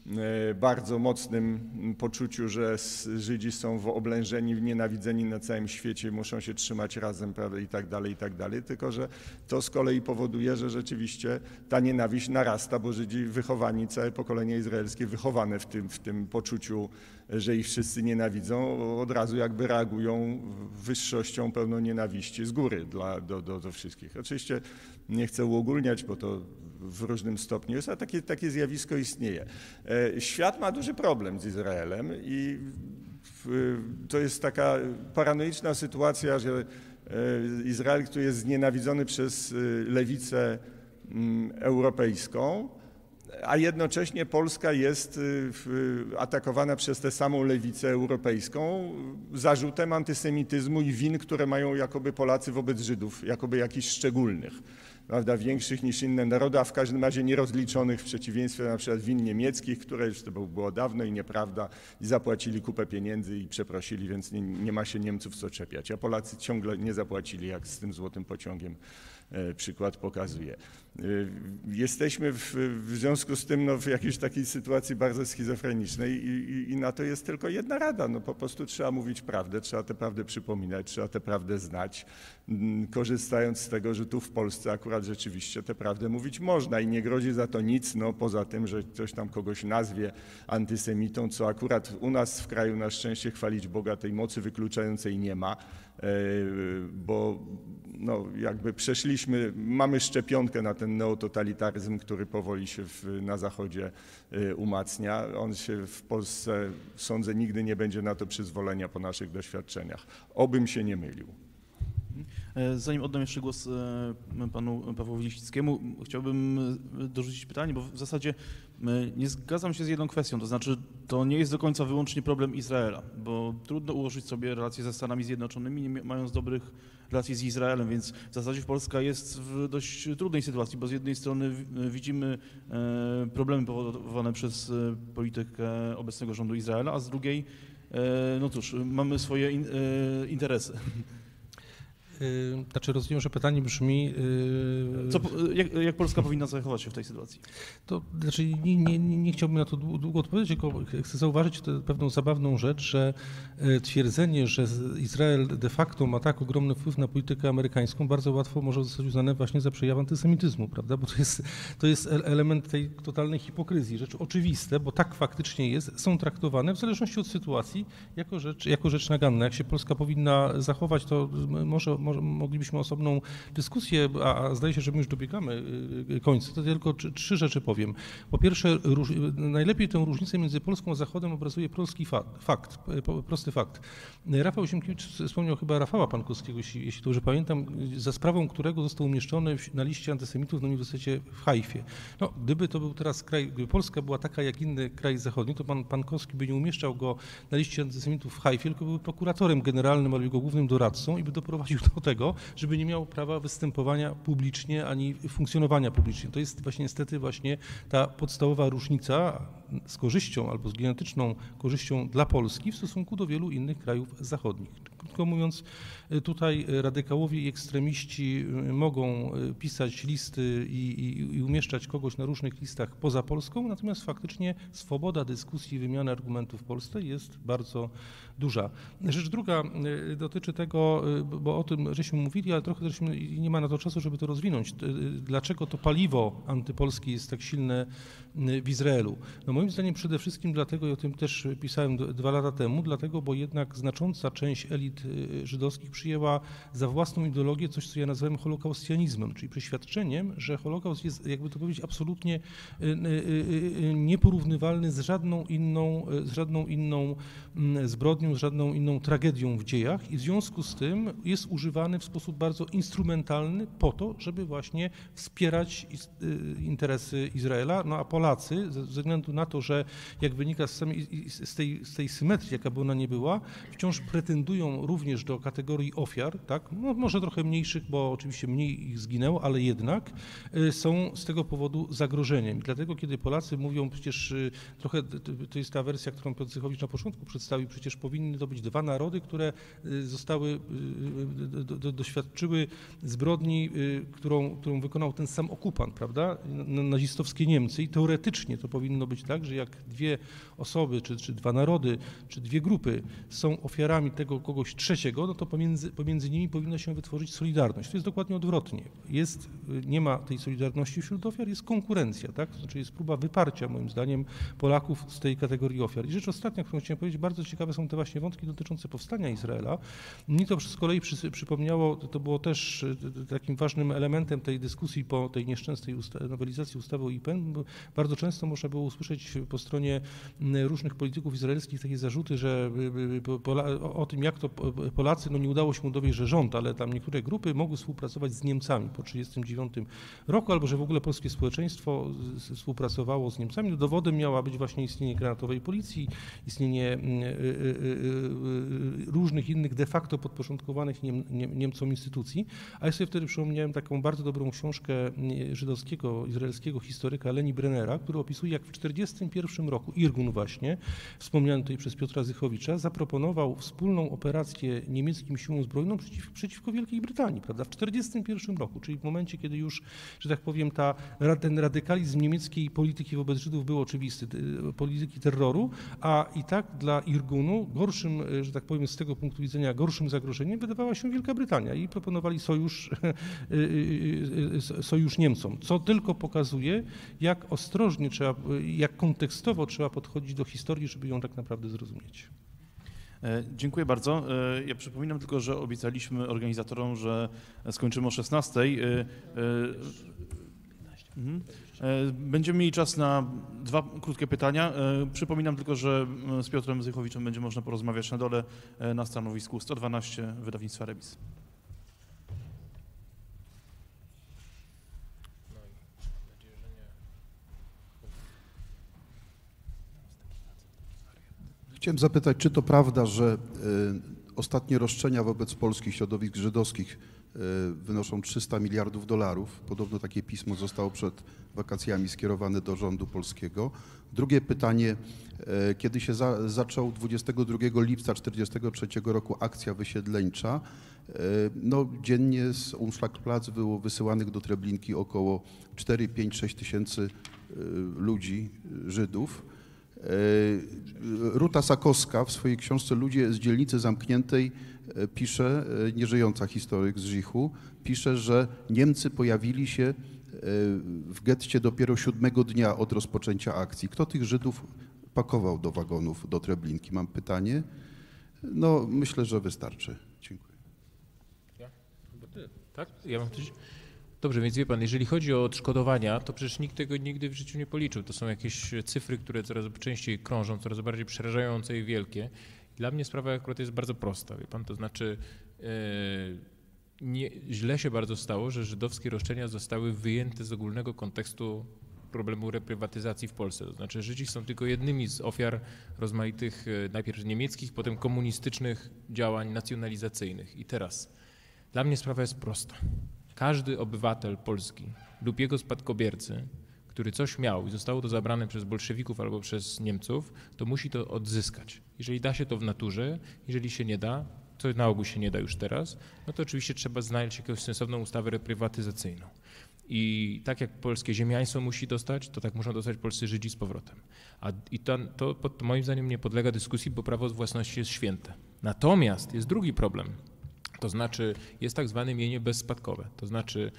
bardzo mocnym poczuciu, że Żydzi są oblężeni, nienawidzeni na całym świecie, muszą się trzymać razem, prawda, i tak dalej, i tak dalej, tylko że to z kolei powoduje, że rzeczywiście ta nienawiść narasta, bo Żydzi wychowani, całe pokolenie izraelskie wychowane w tym, w tym poczuciu, że ich wszyscy nienawidzą, od razu jakby reagują wyższością pełną nienawiści z góry dla, do, do, do wszystkich. Oczywiście nie chcę uogólniać, bo to w różnym stopniu jest, a takie, takie zjawisko istnieje. Świat ma duży problem z Izraelem i to jest taka paranoiczna sytuacja, że Izrael, który jest znienawidzony przez lewicę europejską, a jednocześnie Polska jest atakowana przez tę samą lewicę europejską zarzutem antysemityzmu i win, które mają jakoby Polacy wobec Żydów, jakoby jakichś szczególnych, prawda, większych niż inne narody, a w każdym razie nierozliczonych w przeciwieństwie na przykład win niemieckich, które już to było dawno i nieprawda i zapłacili kupę pieniędzy i przeprosili, więc nie, nie ma się Niemców co czepiać, a Polacy ciągle nie zapłacili, jak z tym złotym pociągiem przykład pokazuje. Jesteśmy w, w związku z tym no, w jakiejś takiej sytuacji bardzo schizofrenicznej i, i, i na to jest tylko jedna rada. No, po prostu trzeba mówić prawdę, trzeba tę prawdę przypominać, trzeba tę prawdę znać, korzystając z tego, że tu w Polsce akurat rzeczywiście tę prawdę mówić można i nie grozi za to nic, no, poza tym, że ktoś tam kogoś nazwie antysemitą, co akurat u nas w kraju na szczęście, chwalić Boga, tej mocy wykluczającej nie ma, bo no, jakby przeszliśmy, mamy szczepionkę na ten neototalitaryzm, który powoli się w, na Zachodzie umacnia. On się w Polsce, sądzę, nigdy nie będzie na to przyzwolenia po naszych doświadczeniach. Obym się nie mylił. Zanim oddam jeszcze głos panu Pawłowi Liścickiemu, chciałbym dorzucić pytanie, bo w zasadzie nie zgadzam się z jedną kwestią, to znaczy to nie jest do końca wyłącznie problem Izraela, bo trudno ułożyć sobie relacje ze Stanami Zjednoczonymi, nie mając dobrych relacji z Izraelem, więc w zasadzie Polska jest w dość trudnej sytuacji, bo z jednej strony widzimy problemy powodowane przez politykę obecnego rządu Izraela, a z drugiej, no cóż, mamy swoje interesy. Znaczy rozumiem, że pytanie brzmi... Co, jak, jak Polska powinna zachować się w tej sytuacji? To znaczy nie, nie, nie chciałbym na to długo odpowiedzieć, tylko chcę zauważyć tę pewną zabawną rzecz, że twierdzenie, że Izrael de facto ma tak ogromny wpływ na politykę amerykańską, bardzo łatwo może zostać uznane właśnie za przejaw antysemityzmu, prawda? Bo to jest, to jest element tej totalnej hipokryzji. Rzeczy oczywiste, bo tak faktycznie jest, są traktowane w zależności od sytuacji jako rzecz, jako rzecz naganna. Jak się Polska powinna zachować, to może może, moglibyśmy osobną dyskusję, a, a zdaje się, że my już dobiegamy końca, to tylko trzy, trzy rzeczy powiem. Po pierwsze, róż, najlepiej tę różnicę między Polską a Zachodem obrazuje polski fakt, fakt prosty fakt. Rafał Ziemkiewicz wspomniał chyba Rafała Pankowskiego, jeśli, jeśli dobrze pamiętam, za sprawą którego został umieszczony na liście antysemitów na Uniwersytecie w Haifie. No, gdyby to był teraz kraj, gdyby Polska była taka jak inny kraj zachodni, to pan Pankowski by nie umieszczał go na liście antysemitów w Haifie, tylko był prokuratorem generalnym albo jego głównym doradcą i by doprowadził do tego, żeby nie miał prawa występowania publicznie ani funkcjonowania publicznie. To jest właśnie niestety właśnie ta podstawowa różnica z korzyścią albo z gigantyczną korzyścią dla Polski w stosunku do wielu innych krajów zachodnich. Krótko mówiąc, tutaj radykałowie i ekstremiści mogą pisać listy i, i, i umieszczać kogoś na różnych listach poza Polską, natomiast faktycznie swoboda dyskusji i wymiany argumentów w Polsce jest bardzo duża. Rzecz druga dotyczy tego, bo o tym żeśmy mówili, ale trochę też nie ma na to czasu, żeby to rozwinąć. Dlaczego to paliwo antypolskie jest tak silne w Izraelu? No moim zdaniem przede wszystkim dlatego, i o tym też pisałem dwa lata temu, dlatego, bo jednak znacząca część elit żydowskich przyjęła za własną ideologię coś, co ja nazywam holokaustjanizmem, czyli przeświadczeniem, że Holokaust jest, jakby to powiedzieć, absolutnie nieporównywalny z żadną inną, z żadną inną zbrodnią, z żadną inną tragedią w dziejach i w związku z tym jest używany w sposób bardzo instrumentalny po to, żeby właśnie wspierać interesy Izraela, no a Polacy, ze względu na to, że jak wynika z, samej, z, tej, z tej symetrii, jaka by ona nie była, wciąż pretendują również do kategorii ofiar, tak? No, może trochę mniejszych, bo oczywiście mniej ich zginęło, ale jednak są z tego powodu zagrożeniem. I dlatego, kiedy Polacy mówią, przecież trochę, to jest ta wersja, którą Piotr Zychowicz na początku przedstawił, przecież powinny to być dwa narody, które zostały, do, do, doświadczyły zbrodni, którą, którą wykonał ten sam okupant, prawda? Nazistowskie Niemcy i teoretycznie to powinno być tak, że jak dwie osoby, czy, czy dwa narody, czy dwie grupy są ofiarami tego kogoś trzeciego, no to pomiędzy, pomiędzy nimi powinna się wytworzyć solidarność. To jest dokładnie odwrotnie. Jest, nie ma tej solidarności wśród ofiar, jest konkurencja, tak? To znaczy jest próba wyparcia, moim zdaniem, Polaków z tej kategorii ofiar. I rzecz ostatnia, którą chciałem powiedzieć, bardzo ciekawe są te właśnie wątki dotyczące powstania Izraela. Mi to z kolei przy, przypomniało, to było też takim ważnym elementem tej dyskusji po tej nieszczęsnej usta nowelizacji ustawy o I P N. Bardzo często można było usłyszeć po stronie różnych polityków izraelskich takie zarzuty, że o, o tym, jak to Polacy, no nie udało się mu dowieść, że rząd, ale tam niektóre grupy mogły współpracować z Niemcami po tysiąc dziewięćset trzydziestym dziewiątym roku, albo że w ogóle polskie społeczeństwo współpracowało z Niemcami. Dowodem miała być właśnie istnienie granatowej policji, istnienie różnych innych de facto podporządkowanych Niem, Niemcom instytucji. A ja sobie wtedy przypomniałem taką bardzo dobrą książkę żydowskiego, izraelskiego historyka Leni Brennera, który opisuje, jak w tysiąc dziewięćset czterdziestym pierwszym roku Irgun właśnie, wspomniany tutaj przez Piotra Zychowicza, zaproponował wspólną operację niemieckim siłom zbrojnym przeciw, przeciwko Wielkiej Brytanii, prawda, w tysiąc dziewięćset czterdziestym pierwszym roku, czyli w momencie, kiedy już, że tak powiem, ta, ten radykalizm niemieckiej polityki wobec Żydów był oczywisty, polityki terroru, a i tak dla Irgunu gorszym, że tak powiem, z tego punktu widzenia gorszym zagrożeniem wydawała się Wielka Brytania i proponowali sojusz, sojusz Niemcom, co tylko pokazuje, jak ostrożnie trzeba, jak kontekstowo trzeba podchodzić do historii, żeby ją tak naprawdę zrozumieć. Dziękuję bardzo. Ja przypominam tylko, że obiecaliśmy organizatorom, że skończymy o szesnastej. Będziemy mieli czas na dwa krótkie pytania. Przypominam tylko, że z Piotrem Zychowiczem będzie można porozmawiać na dole na stanowisku sto dwanaście wydawnictwa Rebis. Chciałem zapytać, czy to prawda, że y, ostatnie roszczenia wobec polskich środowisk żydowskich y, wynoszą trzysta miliardów dolarów. Podobno takie pismo zostało przed wakacjami skierowane do rządu polskiego. Drugie pytanie, y, kiedy się za, zaczął dwudziestego drugiego lipca tysiąc dziewięćset czterdziestego trzeciego roku akcja wysiedleńcza, y, no, dziennie z Unschlagplatz było wysyłanych do Treblinki około cztery, pięć, sześć tysięcy y, ludzi, Żydów. Ruta Sakowska w swojej książce Ludzie z dzielnicy zamkniętej pisze, nieżyjąca historyk z Żichu, pisze, że Niemcy pojawili się w getcie dopiero siódmego dnia od rozpoczęcia akcji. Kto tych Żydów pakował do wagonów do Treblinki? Mam pytanie. No, myślę, że wystarczy. Dziękuję. Tak? Ja mam coś... Dobrze, więc wie pan, jeżeli chodzi o odszkodowania, to przecież nikt tego nigdy w życiu nie policzył. To są jakieś cyfry, które coraz częściej krążą, coraz bardziej przerażające i wielkie. Dla mnie sprawa akurat jest bardzo prosta, wie pan, to znaczy yy, nie, źle się bardzo stało, że żydowskie roszczenia zostały wyjęte z ogólnego kontekstu problemu reprywatyzacji w Polsce. To znaczy Żydzi są tylko jednymi z ofiar rozmaitych najpierw niemieckich, potem komunistycznych działań nacjonalizacyjnych. I teraz dla mnie sprawa jest prosta. Każdy obywatel Polski lub jego spadkobiercy, który coś miał i zostało to zabrane przez bolszewików albo przez Niemców, to musi to odzyskać. Jeżeli da się to w naturze, jeżeli się nie da, co na ogół się nie da już teraz, no to oczywiście trzeba znaleźć jakąś sensowną ustawę reprywatyzacyjną. I tak jak polskie ziemiaństwo musi dostać, to tak muszą dostać polscy Żydzi z powrotem. A i to, to, to moim zdaniem nie podlega dyskusji, bo prawo własności jest święte. Natomiast jest drugi problem. To znaczy jest tak zwane mienie bezspadkowe. To znaczy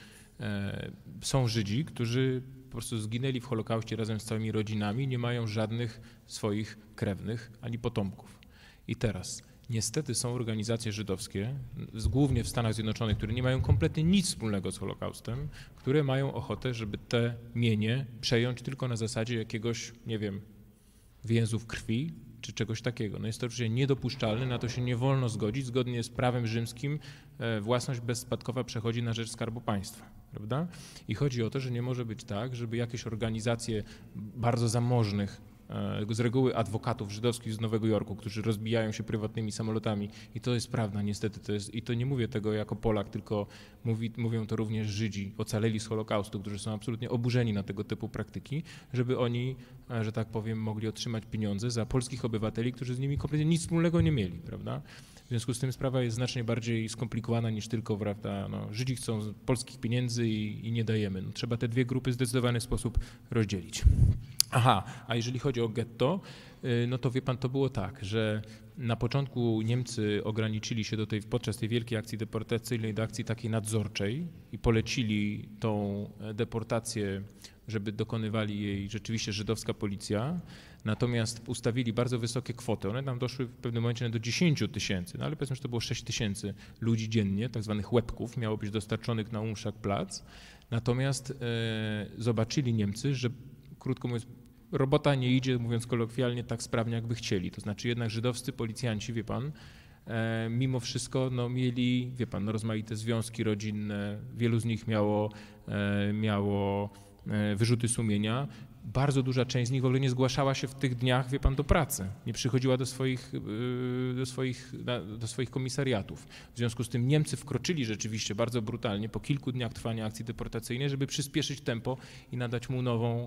e, są Żydzi, którzy po prostu zginęli w Holokauście razem z całymi rodzinami, nie mają żadnych swoich krewnych ani potomków. I teraz niestety są organizacje żydowskie, głównie w Stanach Zjednoczonych, które nie mają kompletnie nic wspólnego z Holokaustem, które mają ochotę, żeby te mienie przejąć tylko na zasadzie jakiegoś, nie wiem, więzów krwi, czy czegoś takiego. No jest to oczywiście niedopuszczalne, na to się nie wolno zgodzić. Zgodnie z prawem rzymskim własność bezspadkowa przechodzi na rzecz Skarbu Państwa, prawda? I chodzi o to, że nie może być tak, żeby jakieś organizacje bardzo zamożnych, z reguły adwokatów żydowskich z Nowego Jorku, którzy rozbijają się prywatnymi samolotami i to jest prawda, niestety to jest, i to nie mówię tego jako Polak, tylko mówi, mówią to również Żydzi ocaleli z Holokaustu, którzy są absolutnie oburzeni na tego typu praktyki, żeby oni, że tak powiem, mogli otrzymać pieniądze za polskich obywateli, którzy z nimi kompletnie nic wspólnego nie mieli, prawda? W związku z tym sprawa jest znacznie bardziej skomplikowana niż tylko, prawda, no, Żydzi chcą polskich pieniędzy i, i nie dajemy. No, trzeba te dwie grupy w zdecydowany sposób rozdzielić. Aha, a jeżeli chodzi o getto, no to wie pan, to było tak, że na początku Niemcy ograniczyli się do tej, podczas tej wielkiej akcji deportacyjnej do akcji takiej nadzorczej i polecili tą deportację, żeby dokonywali jej rzeczywiście żydowska policja, natomiast ustawili bardzo wysokie kwoty. One tam doszły w pewnym momencie do dziesięć tysięcy, no ale powiedzmy, że to było sześć tysięcy ludzi dziennie, tak zwanych łebków, miało być dostarczonych na Unschlag-Platz. Natomiast e, zobaczyli Niemcy, że krótko mówiąc, robota nie idzie, mówiąc kolokwialnie, tak sprawnie, jakby chcieli. To znaczy jednak żydowscy policjanci, wie pan, e, mimo wszystko no, mieli, wie pan, no, rozmaite związki rodzinne, wielu z nich miało, e, miało e, wyrzuty sumienia. Bardzo duża część z nich w ogóle nie zgłaszała się w tych dniach, wie pan, do pracy. Nie przychodziła do swoich, do swoich, do swoich komisariatów. W związku z tym Niemcy wkroczyli rzeczywiście bardzo brutalnie po kilku dniach trwania akcji deportacyjnej, żeby przyspieszyć tempo i nadać mu nową,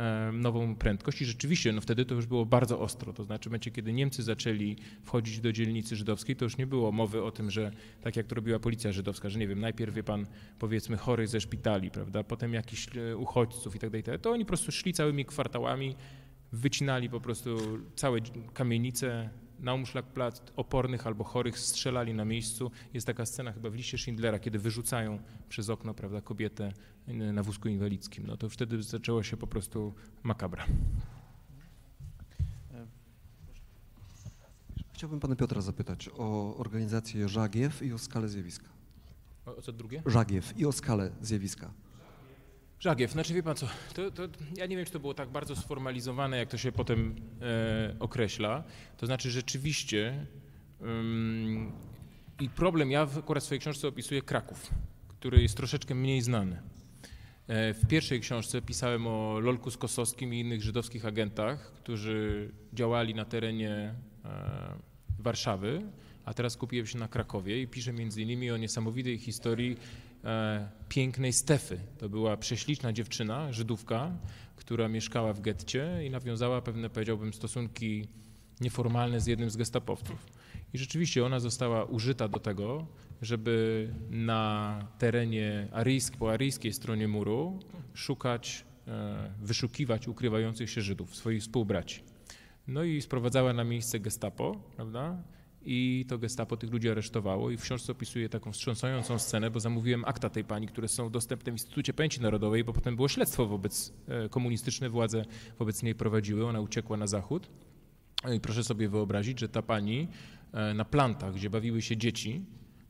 nową prędkość. I rzeczywiście no wtedy to już było bardzo ostro. To znaczy w momencie, kiedy Niemcy zaczęli wchodzić do dzielnicy żydowskiej, to już nie było mowy o tym, że tak jak to robiła policja żydowska, że nie wiem, najpierw wie pan, powiedzmy, chorych ze szpitali, prawda, potem jakichś uchodźców i tak dalej, to oni po prostu szli całymi kwartałami, wycinali po prostu całe kamienice, na Unschlag-Platz opornych albo chorych strzelali na miejscu. Jest taka scena chyba w liście Schindlera, kiedy wyrzucają przez okno, prawda, kobietę na wózku inwalidzkim. No to wtedy zaczęło się po prostu makabra. Chciałbym pana Piotra zapytać o organizację Żagiew i o skalę zjawiska. O, o co drugie? Żagiew i o skalę zjawiska. Żagiew, znaczy wie pan co, to, to, ja nie wiem, czy to było tak bardzo sformalizowane, jak to się potem e, określa. To znaczy rzeczywiście um, i problem, ja akurat w swojej książce opisuję Kraków, który jest troszeczkę mniej znany. E, w pierwszej książce pisałem o Lolku Skosowskim i innych żydowskich agentach, którzy działali na terenie e, Warszawy, a teraz skupiłem się na Krakowie i piszę między innymi o niesamowitej historii e, pięknej Stefy. To była prześliczna dziewczyna, Żydówka, która mieszkała w getcie i nawiązała pewne, powiedziałbym, stosunki nieformalne z jednym z gestapowców. I rzeczywiście ona została użyta do tego, żeby na terenie aryjsk, po aryjskiej stronie muru szukać, e, wyszukiwać ukrywających się Żydów, swoich współbraci. No i sprowadzała na miejsce gestapo, prawda? I to gestapo tych ludzi aresztowało i w książce opisuję taką wstrząsającą scenę, bo zamówiłem akta tej pani, które są dostępne w Instytucie Pamięci Narodowej, bo potem było śledztwo wobec, komunistyczne władze wobec niej prowadziły, ona uciekła na zachód. I proszę sobie wyobrazić, że ta pani na plantach, gdzie bawiły się dzieci,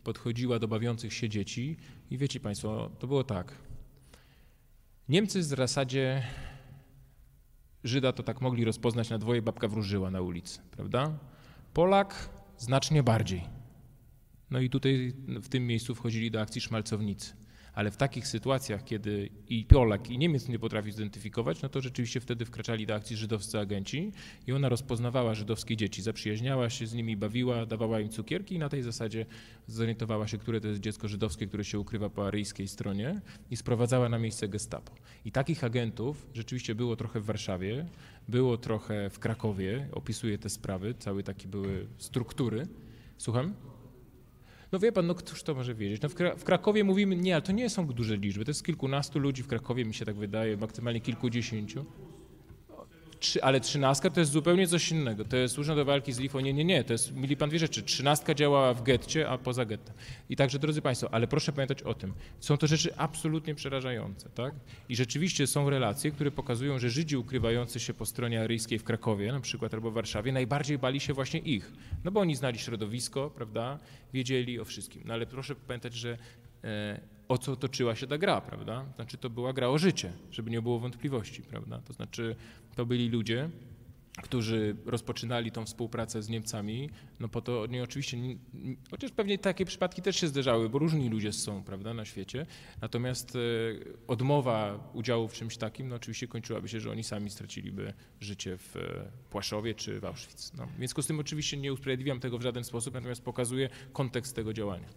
podchodziła do bawiących się dzieci i wiecie Państwo, to było tak. Niemcy w zasadzie Żyda to tak mogli rozpoznać na dwoje, babka wróżyła na ulicy, prawda? Polak znacznie bardziej. No i tutaj w tym miejscu wchodzili do akcji szmalcownicy. Ale w takich sytuacjach, kiedy i Polak, i Niemiec nie potrafi zidentyfikować, no to rzeczywiście wtedy wkraczali do akcji żydowscy agenci i ona rozpoznawała żydowskie dzieci, zaprzyjaźniała się z nimi, bawiła, dawała im cukierki i na tej zasadzie zorientowała się, które to jest dziecko żydowskie, które się ukrywa po aryjskiej stronie i sprowadzała na miejsce gestapo. I takich agentów rzeczywiście było trochę w Warszawie, było trochę w Krakowie, opisuję te sprawy, całe takie były struktury. Słucham? No wie pan, no któż to może wiedzieć? No w, Kra- w Krakowie mówimy, nie, ale to nie są duże liczby, to jest kilkunastu ludzi w Krakowie, mi się tak wydaje, maksymalnie kilkudziesięciu. Trzy, ale trzynastka to jest zupełnie coś innego, to jest służba do walki z L I F O, nie, nie, nie, to jest, mieli pan dwie rzeczy, trzynastka działała w getcie, a poza gettem. I także, drodzy Państwo, ale proszę pamiętać o tym, są to rzeczy absolutnie przerażające, tak? I rzeczywiście są relacje, które pokazują, że Żydzi ukrywający się po stronie aryjskiej w Krakowie, na przykład, albo w Warszawie, najbardziej bali się właśnie ich, no bo oni znali środowisko, prawda, wiedzieli o wszystkim, no ale proszę pamiętać, że e, o co toczyła się ta gra, prawda? Znaczy to była gra o życie, żeby nie było wątpliwości, prawda? To znaczy to byli ludzie, którzy rozpoczynali tą współpracę z Niemcami, no po to oni oczywiście, chociaż pewnie takie przypadki też się zdarzały, bo różni ludzie są, prawda, na świecie, natomiast e, odmowa udziału w czymś takim, no oczywiście kończyłaby się, że oni sami straciliby życie w e, Płaszowie czy w Auschwitz. No, w związku z tym oczywiście nie usprawiedliwiam tego w żaden sposób, natomiast pokazuję kontekst tego działania.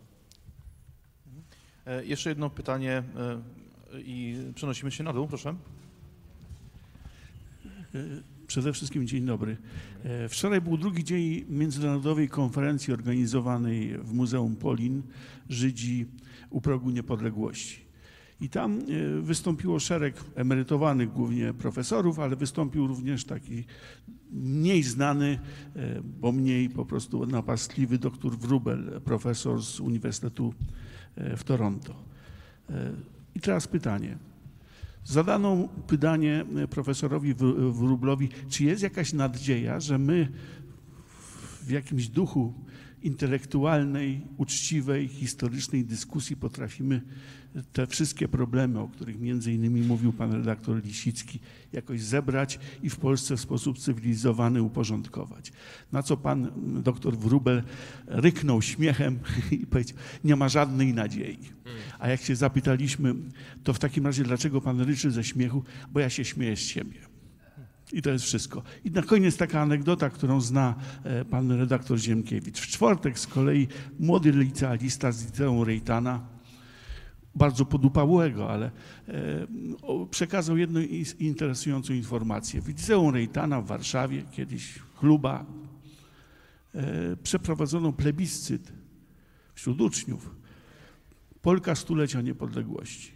E, jeszcze jedno pytanie e, i przenosimy się na dół, proszę. Przede wszystkim dzień dobry. Wczoraj był drugi dzień międzynarodowej konferencji organizowanej w Muzeum Polin Żydzi u progu niepodległości. I tam wystąpiło szereg emerytowanych głównie profesorów, ale wystąpił również taki mniej znany, bo mniej po prostu napastliwy doktor Wróbel, profesor z Uniwersytetu w Toronto. I teraz pytanie. Zadano pytanie profesorowi Wróblowi, czy jest jakaś nadzieja, że my w jakimś duchu intelektualnej, uczciwej, historycznej dyskusji potrafimy te wszystkie problemy, o których między innymi mówił pan redaktor Lisicki, jakoś zebrać i w Polsce w sposób cywilizowany uporządkować. Na co pan doktor Wróbel ryknął śmiechem i powiedział, nie ma żadnej nadziei. A jak się zapytaliśmy, to w takim razie dlaczego pan ryczy ze śmiechu? Bo ja się śmieję z siebie. I to jest wszystko. I na koniec taka anegdota, którą zna pan redaktor Ziemkiewicz. W czwartek z kolei młody licealista z liceum Rejtana, bardzo podupałego, ale przekazał jedną interesującą informację. W liceum Rejtana w Warszawie, kiedyś chluba, przeprowadzono plebiscyt wśród uczniów. Polka stulecia niepodległości.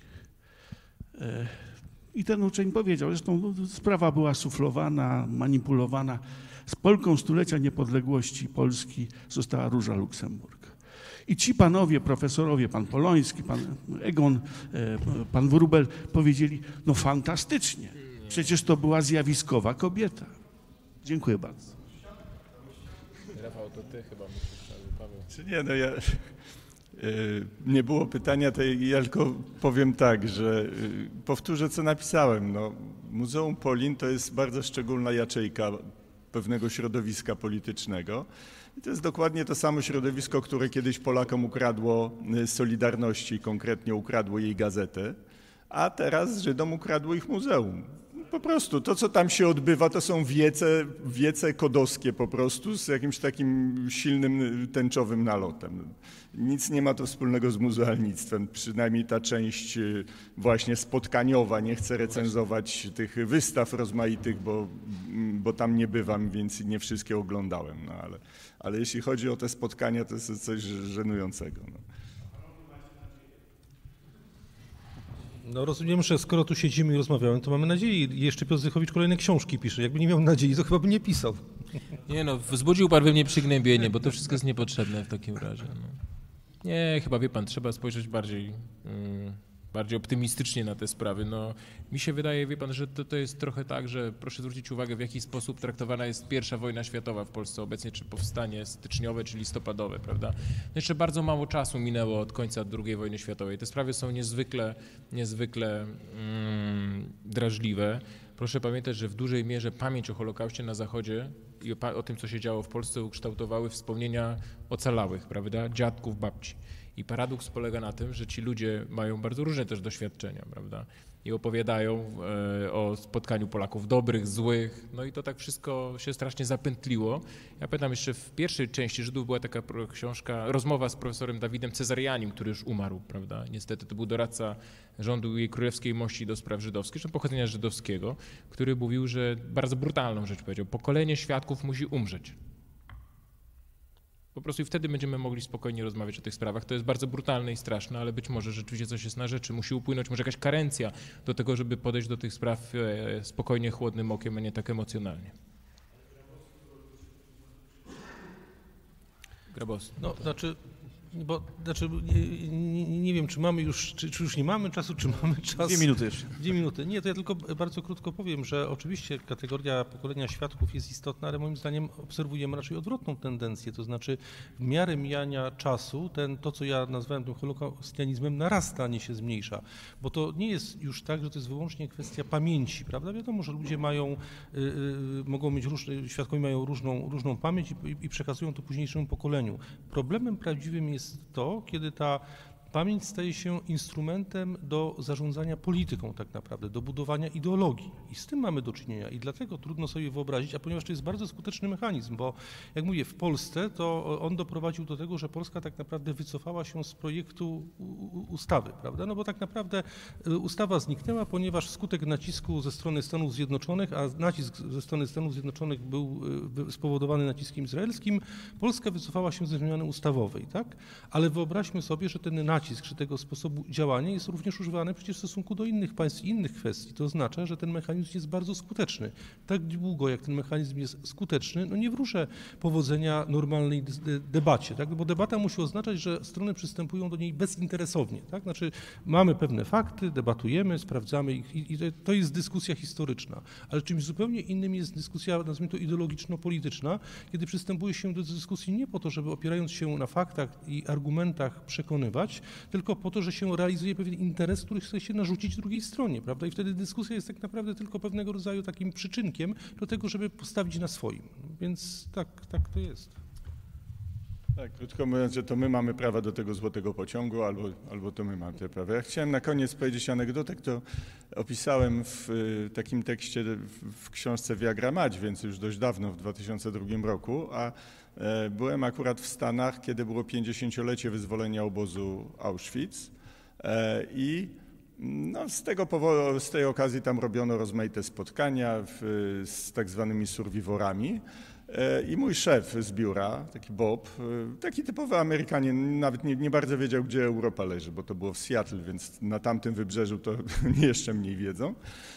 I ten uczeń powiedział, zresztą sprawa była suflowana, manipulowana. Z Polką stulecia niepodległości Polski została Róża Luksemburg. I ci panowie, profesorowie, pan Poloński, pan Egon, pan Wróbel powiedzieli, no fantastycznie, przecież to była zjawiskowa kobieta. Dziękuję bardzo. Rafał, to ty chyba myślisz, Paweł. Czy nie, no ja... Nie było pytania, to ja tylko powiem tak, że powtórzę, co napisałem. No, Muzeum Polin to jest bardzo szczególna jaczejka pewnego środowiska politycznego. I to jest dokładnie to samo środowisko, które kiedyś Polakom ukradło Solidarności, konkretnie ukradło jej gazetę, a teraz Żydom ukradło ich muzeum. Po prostu to, co tam się odbywa, to są wiece, wiece kodowskie po prostu z jakimś takim silnym tęczowym nalotem. Nic nie ma to wspólnego z muzealnictwem, przynajmniej ta część właśnie spotkaniowa. Nie chcę recenzować tych wystaw rozmaitych, bo, bo tam nie bywam, więc nie wszystkie oglądałem. No ale, ale jeśli chodzi o te spotkania, to jest coś żenującego. No. No rozumiem, że skoro tu siedzimy i rozmawiamy, to mamy nadzieję. I jeszcze Piotr Zychowicz kolejne książki pisze. Jakby nie miał nadziei, to chyba by nie pisał. Nie no, wzbudził pan we mnie przygnębienie, bo to wszystko jest niepotrzebne w takim razie. No. Nie, chyba wie pan, trzeba spojrzeć bardziej, yy, bardziej optymistycznie na te sprawy. No, mi się wydaje, wie pan, że to, to jest trochę tak, że proszę zwrócić uwagę, w jaki sposób traktowana jest pierwsza wojna światowa w Polsce obecnie, czy powstanie styczniowe, czy listopadowe, prawda? No jeszcze bardzo mało czasu minęło od końca drugiej wojny światowej. Te sprawy są niezwykle, niezwykle mm, drażliwe. Proszę pamiętać, że w dużej mierze pamięć o Holokauście na Zachodzie i o, o tym, co się działo w Polsce, ukształtowały wspomnienia ocalałych, prawda, dziadków, babci. I paradoks polega na tym, że ci ludzie mają bardzo różne też doświadczenia, prawda, i opowiadają e, o spotkaniu Polaków dobrych, złych, no i to tak wszystko się strasznie zapętliło. Ja pamiętam jeszcze w pierwszej części Żydów była taka książka, rozmowa z profesorem Dawidem Cezarianim, który już umarł, prawda, niestety to był doradca rządu Jej Królewskiej Mości do spraw żydowskich, czy pochodzenia żydowskiego, który mówił, że bardzo brutalną rzecz powiedział, pokolenie świadków musi umrzeć. Po prostu i wtedy będziemy mogli spokojnie rozmawiać o tych sprawach. To jest bardzo brutalne i straszne, ale być może rzeczywiście coś jest na rzeczy. Musi upłynąć może jakaś karencja do tego, żeby podejść do tych spraw spokojnie, chłodnym okiem, a nie tak emocjonalnie. Grabowski. No, znaczy, bo, znaczy nie, nie, nie wiem, czy mamy już, czy, czy już nie mamy czasu, czy mamy czas. Dwie minuty jeszcze. Dwie minuty. Nie, to ja tylko bardzo krótko powiem, że oczywiście kategoria pokolenia świadków jest istotna, ale moim zdaniem obserwujemy raczej odwrotną tendencję, to znaczy w miarę mijania czasu ten, to, co ja nazwałem tym holokaustianizmem, narasta, a nie się zmniejsza, bo to nie jest już tak, że to jest wyłącznie kwestia pamięci, prawda? Wiadomo, że ludzie mają, y, y, mogą mieć różne, świadkowie mają różną, różną pamięć i, i przekazują to późniejszemu pokoleniu. Problemem prawdziwym jest to, kiedy ta pamięć staje się instrumentem do zarządzania polityką tak naprawdę, do budowania ideologii i z tym mamy do czynienia i dlatego trudno sobie wyobrazić, a ponieważ to jest bardzo skuteczny mechanizm, bo jak mówię, w Polsce to on doprowadził do tego, że Polska tak naprawdę wycofała się z projektu ustawy, prawda, no bo tak naprawdę ustawa zniknęła, ponieważ wskutek nacisku ze strony Stanów Zjednoczonych, a nacisk ze strony Stanów Zjednoczonych był spowodowany naciskiem izraelskim, Polska wycofała się ze zmiany ustawowej, tak, ale wyobraźmy sobie, że ten nacisk nacisk, czy tego sposobu działania jest również używany przecież w stosunku do innych państw i innych kwestii. To oznacza, że ten mechanizm jest bardzo skuteczny. Tak długo, jak ten mechanizm jest skuteczny, no nie wróżę powodzenia normalnej debacie, tak? Bo debata musi oznaczać, że strony przystępują do niej bezinteresownie. Tak? Znaczy mamy pewne fakty, debatujemy, sprawdzamy ich i to jest dyskusja historyczna. Ale czymś zupełnie innym jest dyskusja, nazwijmy to ideologiczno-polityczna, kiedy przystępuje się do dyskusji nie po to, żeby opierając się na faktach i argumentach przekonywać, tylko po to, że się realizuje pewien interes, który chce się narzucić drugiej stronie, prawda? I wtedy dyskusja jest tak naprawdę tylko pewnego rodzaju takim przyczynkiem do tego, żeby postawić na swoim. Więc tak, tak to jest. Tak, krótko mówiąc, że to my mamy prawa do tego złotego pociągu, albo, albo to my mamy te prawa. Ja chciałem na koniec powiedzieć anegdotę, którą opisałem w takim tekście w książce Viagra Mać, więc już dość dawno, w dwa tysiące drugim roku, a byłem akurat w Stanach, kiedy było pięćdziesięciolecie wyzwolenia obozu Auschwitz i no, z tego powodu, z tej okazji tam robiono rozmaite spotkania w, z tak zwanymi survivorami. I mój szef z biura, taki Bob, taki typowy Amerykanin, nawet nie, nie bardzo wiedział, gdzie Europa leży, bo to było w Seattle, więc na tamtym wybrzeżu to jeszcze mniej wiedzą.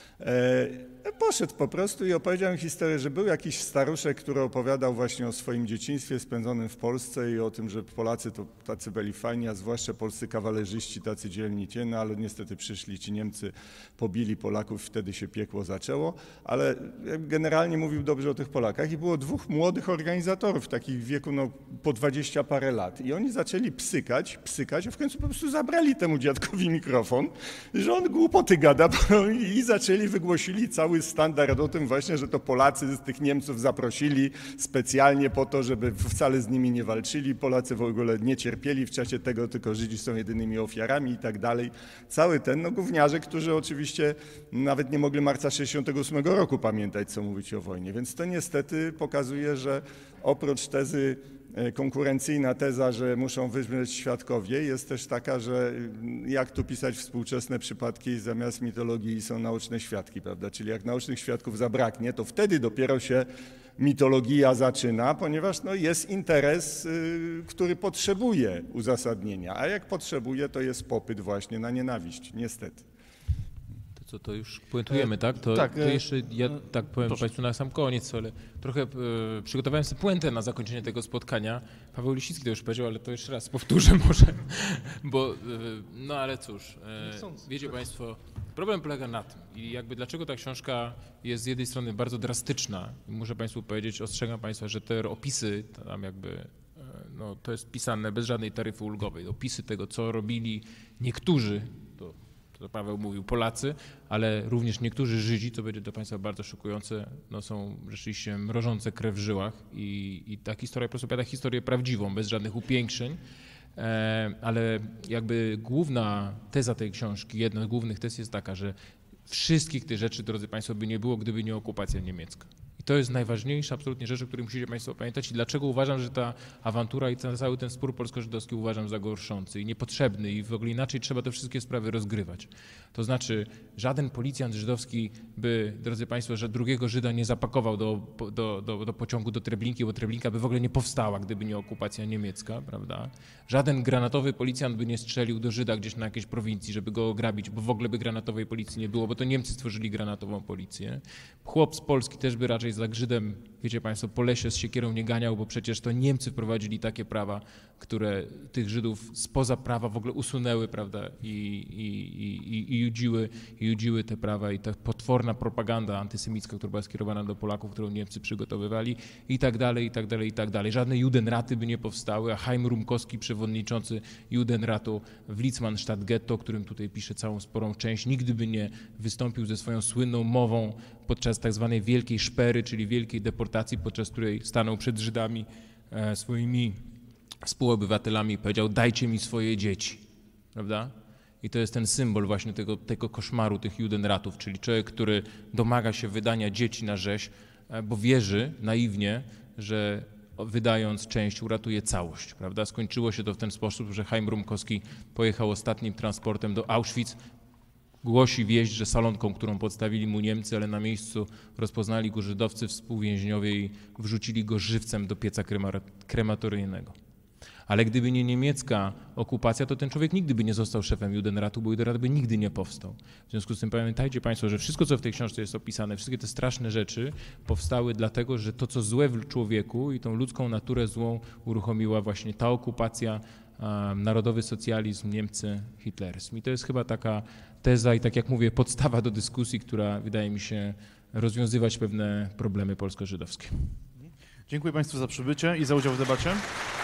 Poszedł po prostu i opowiedział mi historię, że był jakiś staruszek, który opowiadał właśnie o swoim dzieciństwie spędzonym w Polsce i o tym, że Polacy to tacy byli fajni, a zwłaszcza polscy kawalerzyści tacy dzielni, no ale niestety przyszli ci Niemcy, pobili Polaków, wtedy się piekło zaczęło, ale generalnie mówił dobrze o tych Polakach i było dwóch młodych organizatorów, takich w wieku no, po dwadzieścia parę lat i oni zaczęli psykać, psykać, a w końcu po prostu zabrali temu dziadkowi mikrofon, że on głupoty gada i zaczęli, wygłosili cały standard o tym właśnie, że to Polacy z tych Niemców zaprosili specjalnie po to, żeby wcale z nimi nie walczyli. Polacy w ogóle nie cierpieli w czasie tego, tylko Żydzi są jedynymi ofiarami i tak dalej. Cały ten, no gówniarze, którzy oczywiście nawet nie mogli marca sześćdziesiątego ósmego roku pamiętać, co mówić o wojnie. Więc to niestety pokazuje, że oprócz tezy konkurencyjna teza, że muszą wybrzmieć świadkowie, jest też taka, że jak tu pisać współczesne przypadki, zamiast mitologii są naoczne świadki, prawda? Czyli jak naocznych świadków zabraknie, to wtedy dopiero się mitologia zaczyna, ponieważ no, jest interes, y, który potrzebuje uzasadnienia, a jak potrzebuje, to jest popyt właśnie na nienawiść, niestety. To co, to już puentujemy, tak? To, tak, to jeszcze ja tak powiem proszę. Państwu na sam koniec, ale trochę e, przygotowałem sobie puentę na zakończenie tego spotkania. Paweł Lisicki to już powiedział, ale to jeszcze raz powtórzę może, bo e, no ale cóż, e, wiecie Państwo, problem polega na tym i jakby dlaczego ta książka jest z jednej strony bardzo drastyczna. Muszę Państwu powiedzieć, ostrzegam Państwa, że te opisy tam jakby no, to jest pisane bez żadnej taryfy ulgowej. Opisy tego, co robili niektórzy, to, to Paweł mówił, Polacy, ale również niektórzy Żydzi, co będzie dla Państwa bardzo szokujące, no, są rzeczywiście mrożące krew w żyłach i, i ta historia po prostu opowiada historię prawdziwą, bez żadnych upiększeń. E, ale jakby główna teza tej książki, jedna z głównych tez jest taka, że wszystkich tych rzeczy, drodzy Państwo, by nie było, gdyby nie okupacja niemiecka. To jest najważniejsza absolutnie rzecz, o której musicie Państwo pamiętać i dlaczego uważam, że ta awantura i ten, cały ten spór polsko-żydowski uważam za gorszący i niepotrzebny i w ogóle inaczej trzeba te wszystkie sprawy rozgrywać. To znaczy żaden policjant żydowski by, drodzy Państwo, że drugiego Żyda nie zapakował do, do, do, do pociągu do Treblinki, bo Treblinka by w ogóle nie powstała, gdyby nie okupacja niemiecka, prawda? Żaden granatowy policjant by nie strzelił do Żyda gdzieś na jakiejś prowincji, żeby go ograbić, bo w ogóle by granatowej policji nie było, bo to Niemcy stworzyli granatową policję. Chłop z Polski też by raczej za Żydem, wiecie Państwo, po lesie z siekierą nie ganiał, bo przecież to Niemcy wprowadzili takie prawa, które tych Żydów spoza prawa w ogóle usunęły, prawda, i, i, i, i, judziły, i judziły te prawa i ta potworna propaganda antysemicka, która była skierowana do Polaków, którą Niemcy przygotowywali i tak dalej, i tak dalej, i tak dalej. Żadne Judenraty by nie powstały, a Chaim Rumkowski, przewodniczący Judenratu w Litzmannstadt Ghetto, o którym tutaj pisze całą sporą część, nigdy by nie wystąpił ze swoją słynną mową podczas tak zwanej wielkiej szpery, czyli wielkiej deportacji, podczas której stanął przed Żydami e, swoimi współobywatelami i powiedział: dajcie mi swoje dzieci, prawda? I to jest ten symbol właśnie tego, tego koszmaru tych Judenratów, czyli człowiek, który domaga się wydania dzieci na rzeź, e, bo wierzy naiwnie, że wydając część uratuje całość, prawda? Skończyło się to w ten sposób, że Chaim Rumkowski pojechał ostatnim transportem do Auschwitz. Głosi wieść, że salonką, którą podstawili mu Niemcy, ale na miejscu rozpoznali go żydowscy współwięźniowie i wrzucili go żywcem do pieca krematoryjnego. Ale gdyby nie niemiecka okupacja, to ten człowiek nigdy by nie został szefem Judenratu, bo Judenrat by nigdy nie powstał. W związku z tym pamiętajcie Państwo, że wszystko, co w tej książce jest opisane, wszystkie te straszne rzeczy powstały dlatego, że to, co złe w człowieku i tą ludzką naturę złą uruchomiła właśnie ta okupacja, um, narodowy socjalizm, Niemcy, hitleryzm. I to jest chyba taka teza i, tak jak mówię, podstawa do dyskusji, która wydaje mi się rozwiązywać pewne problemy polsko-żydowskie. Dziękuję Państwu za przybycie i za udział w debacie.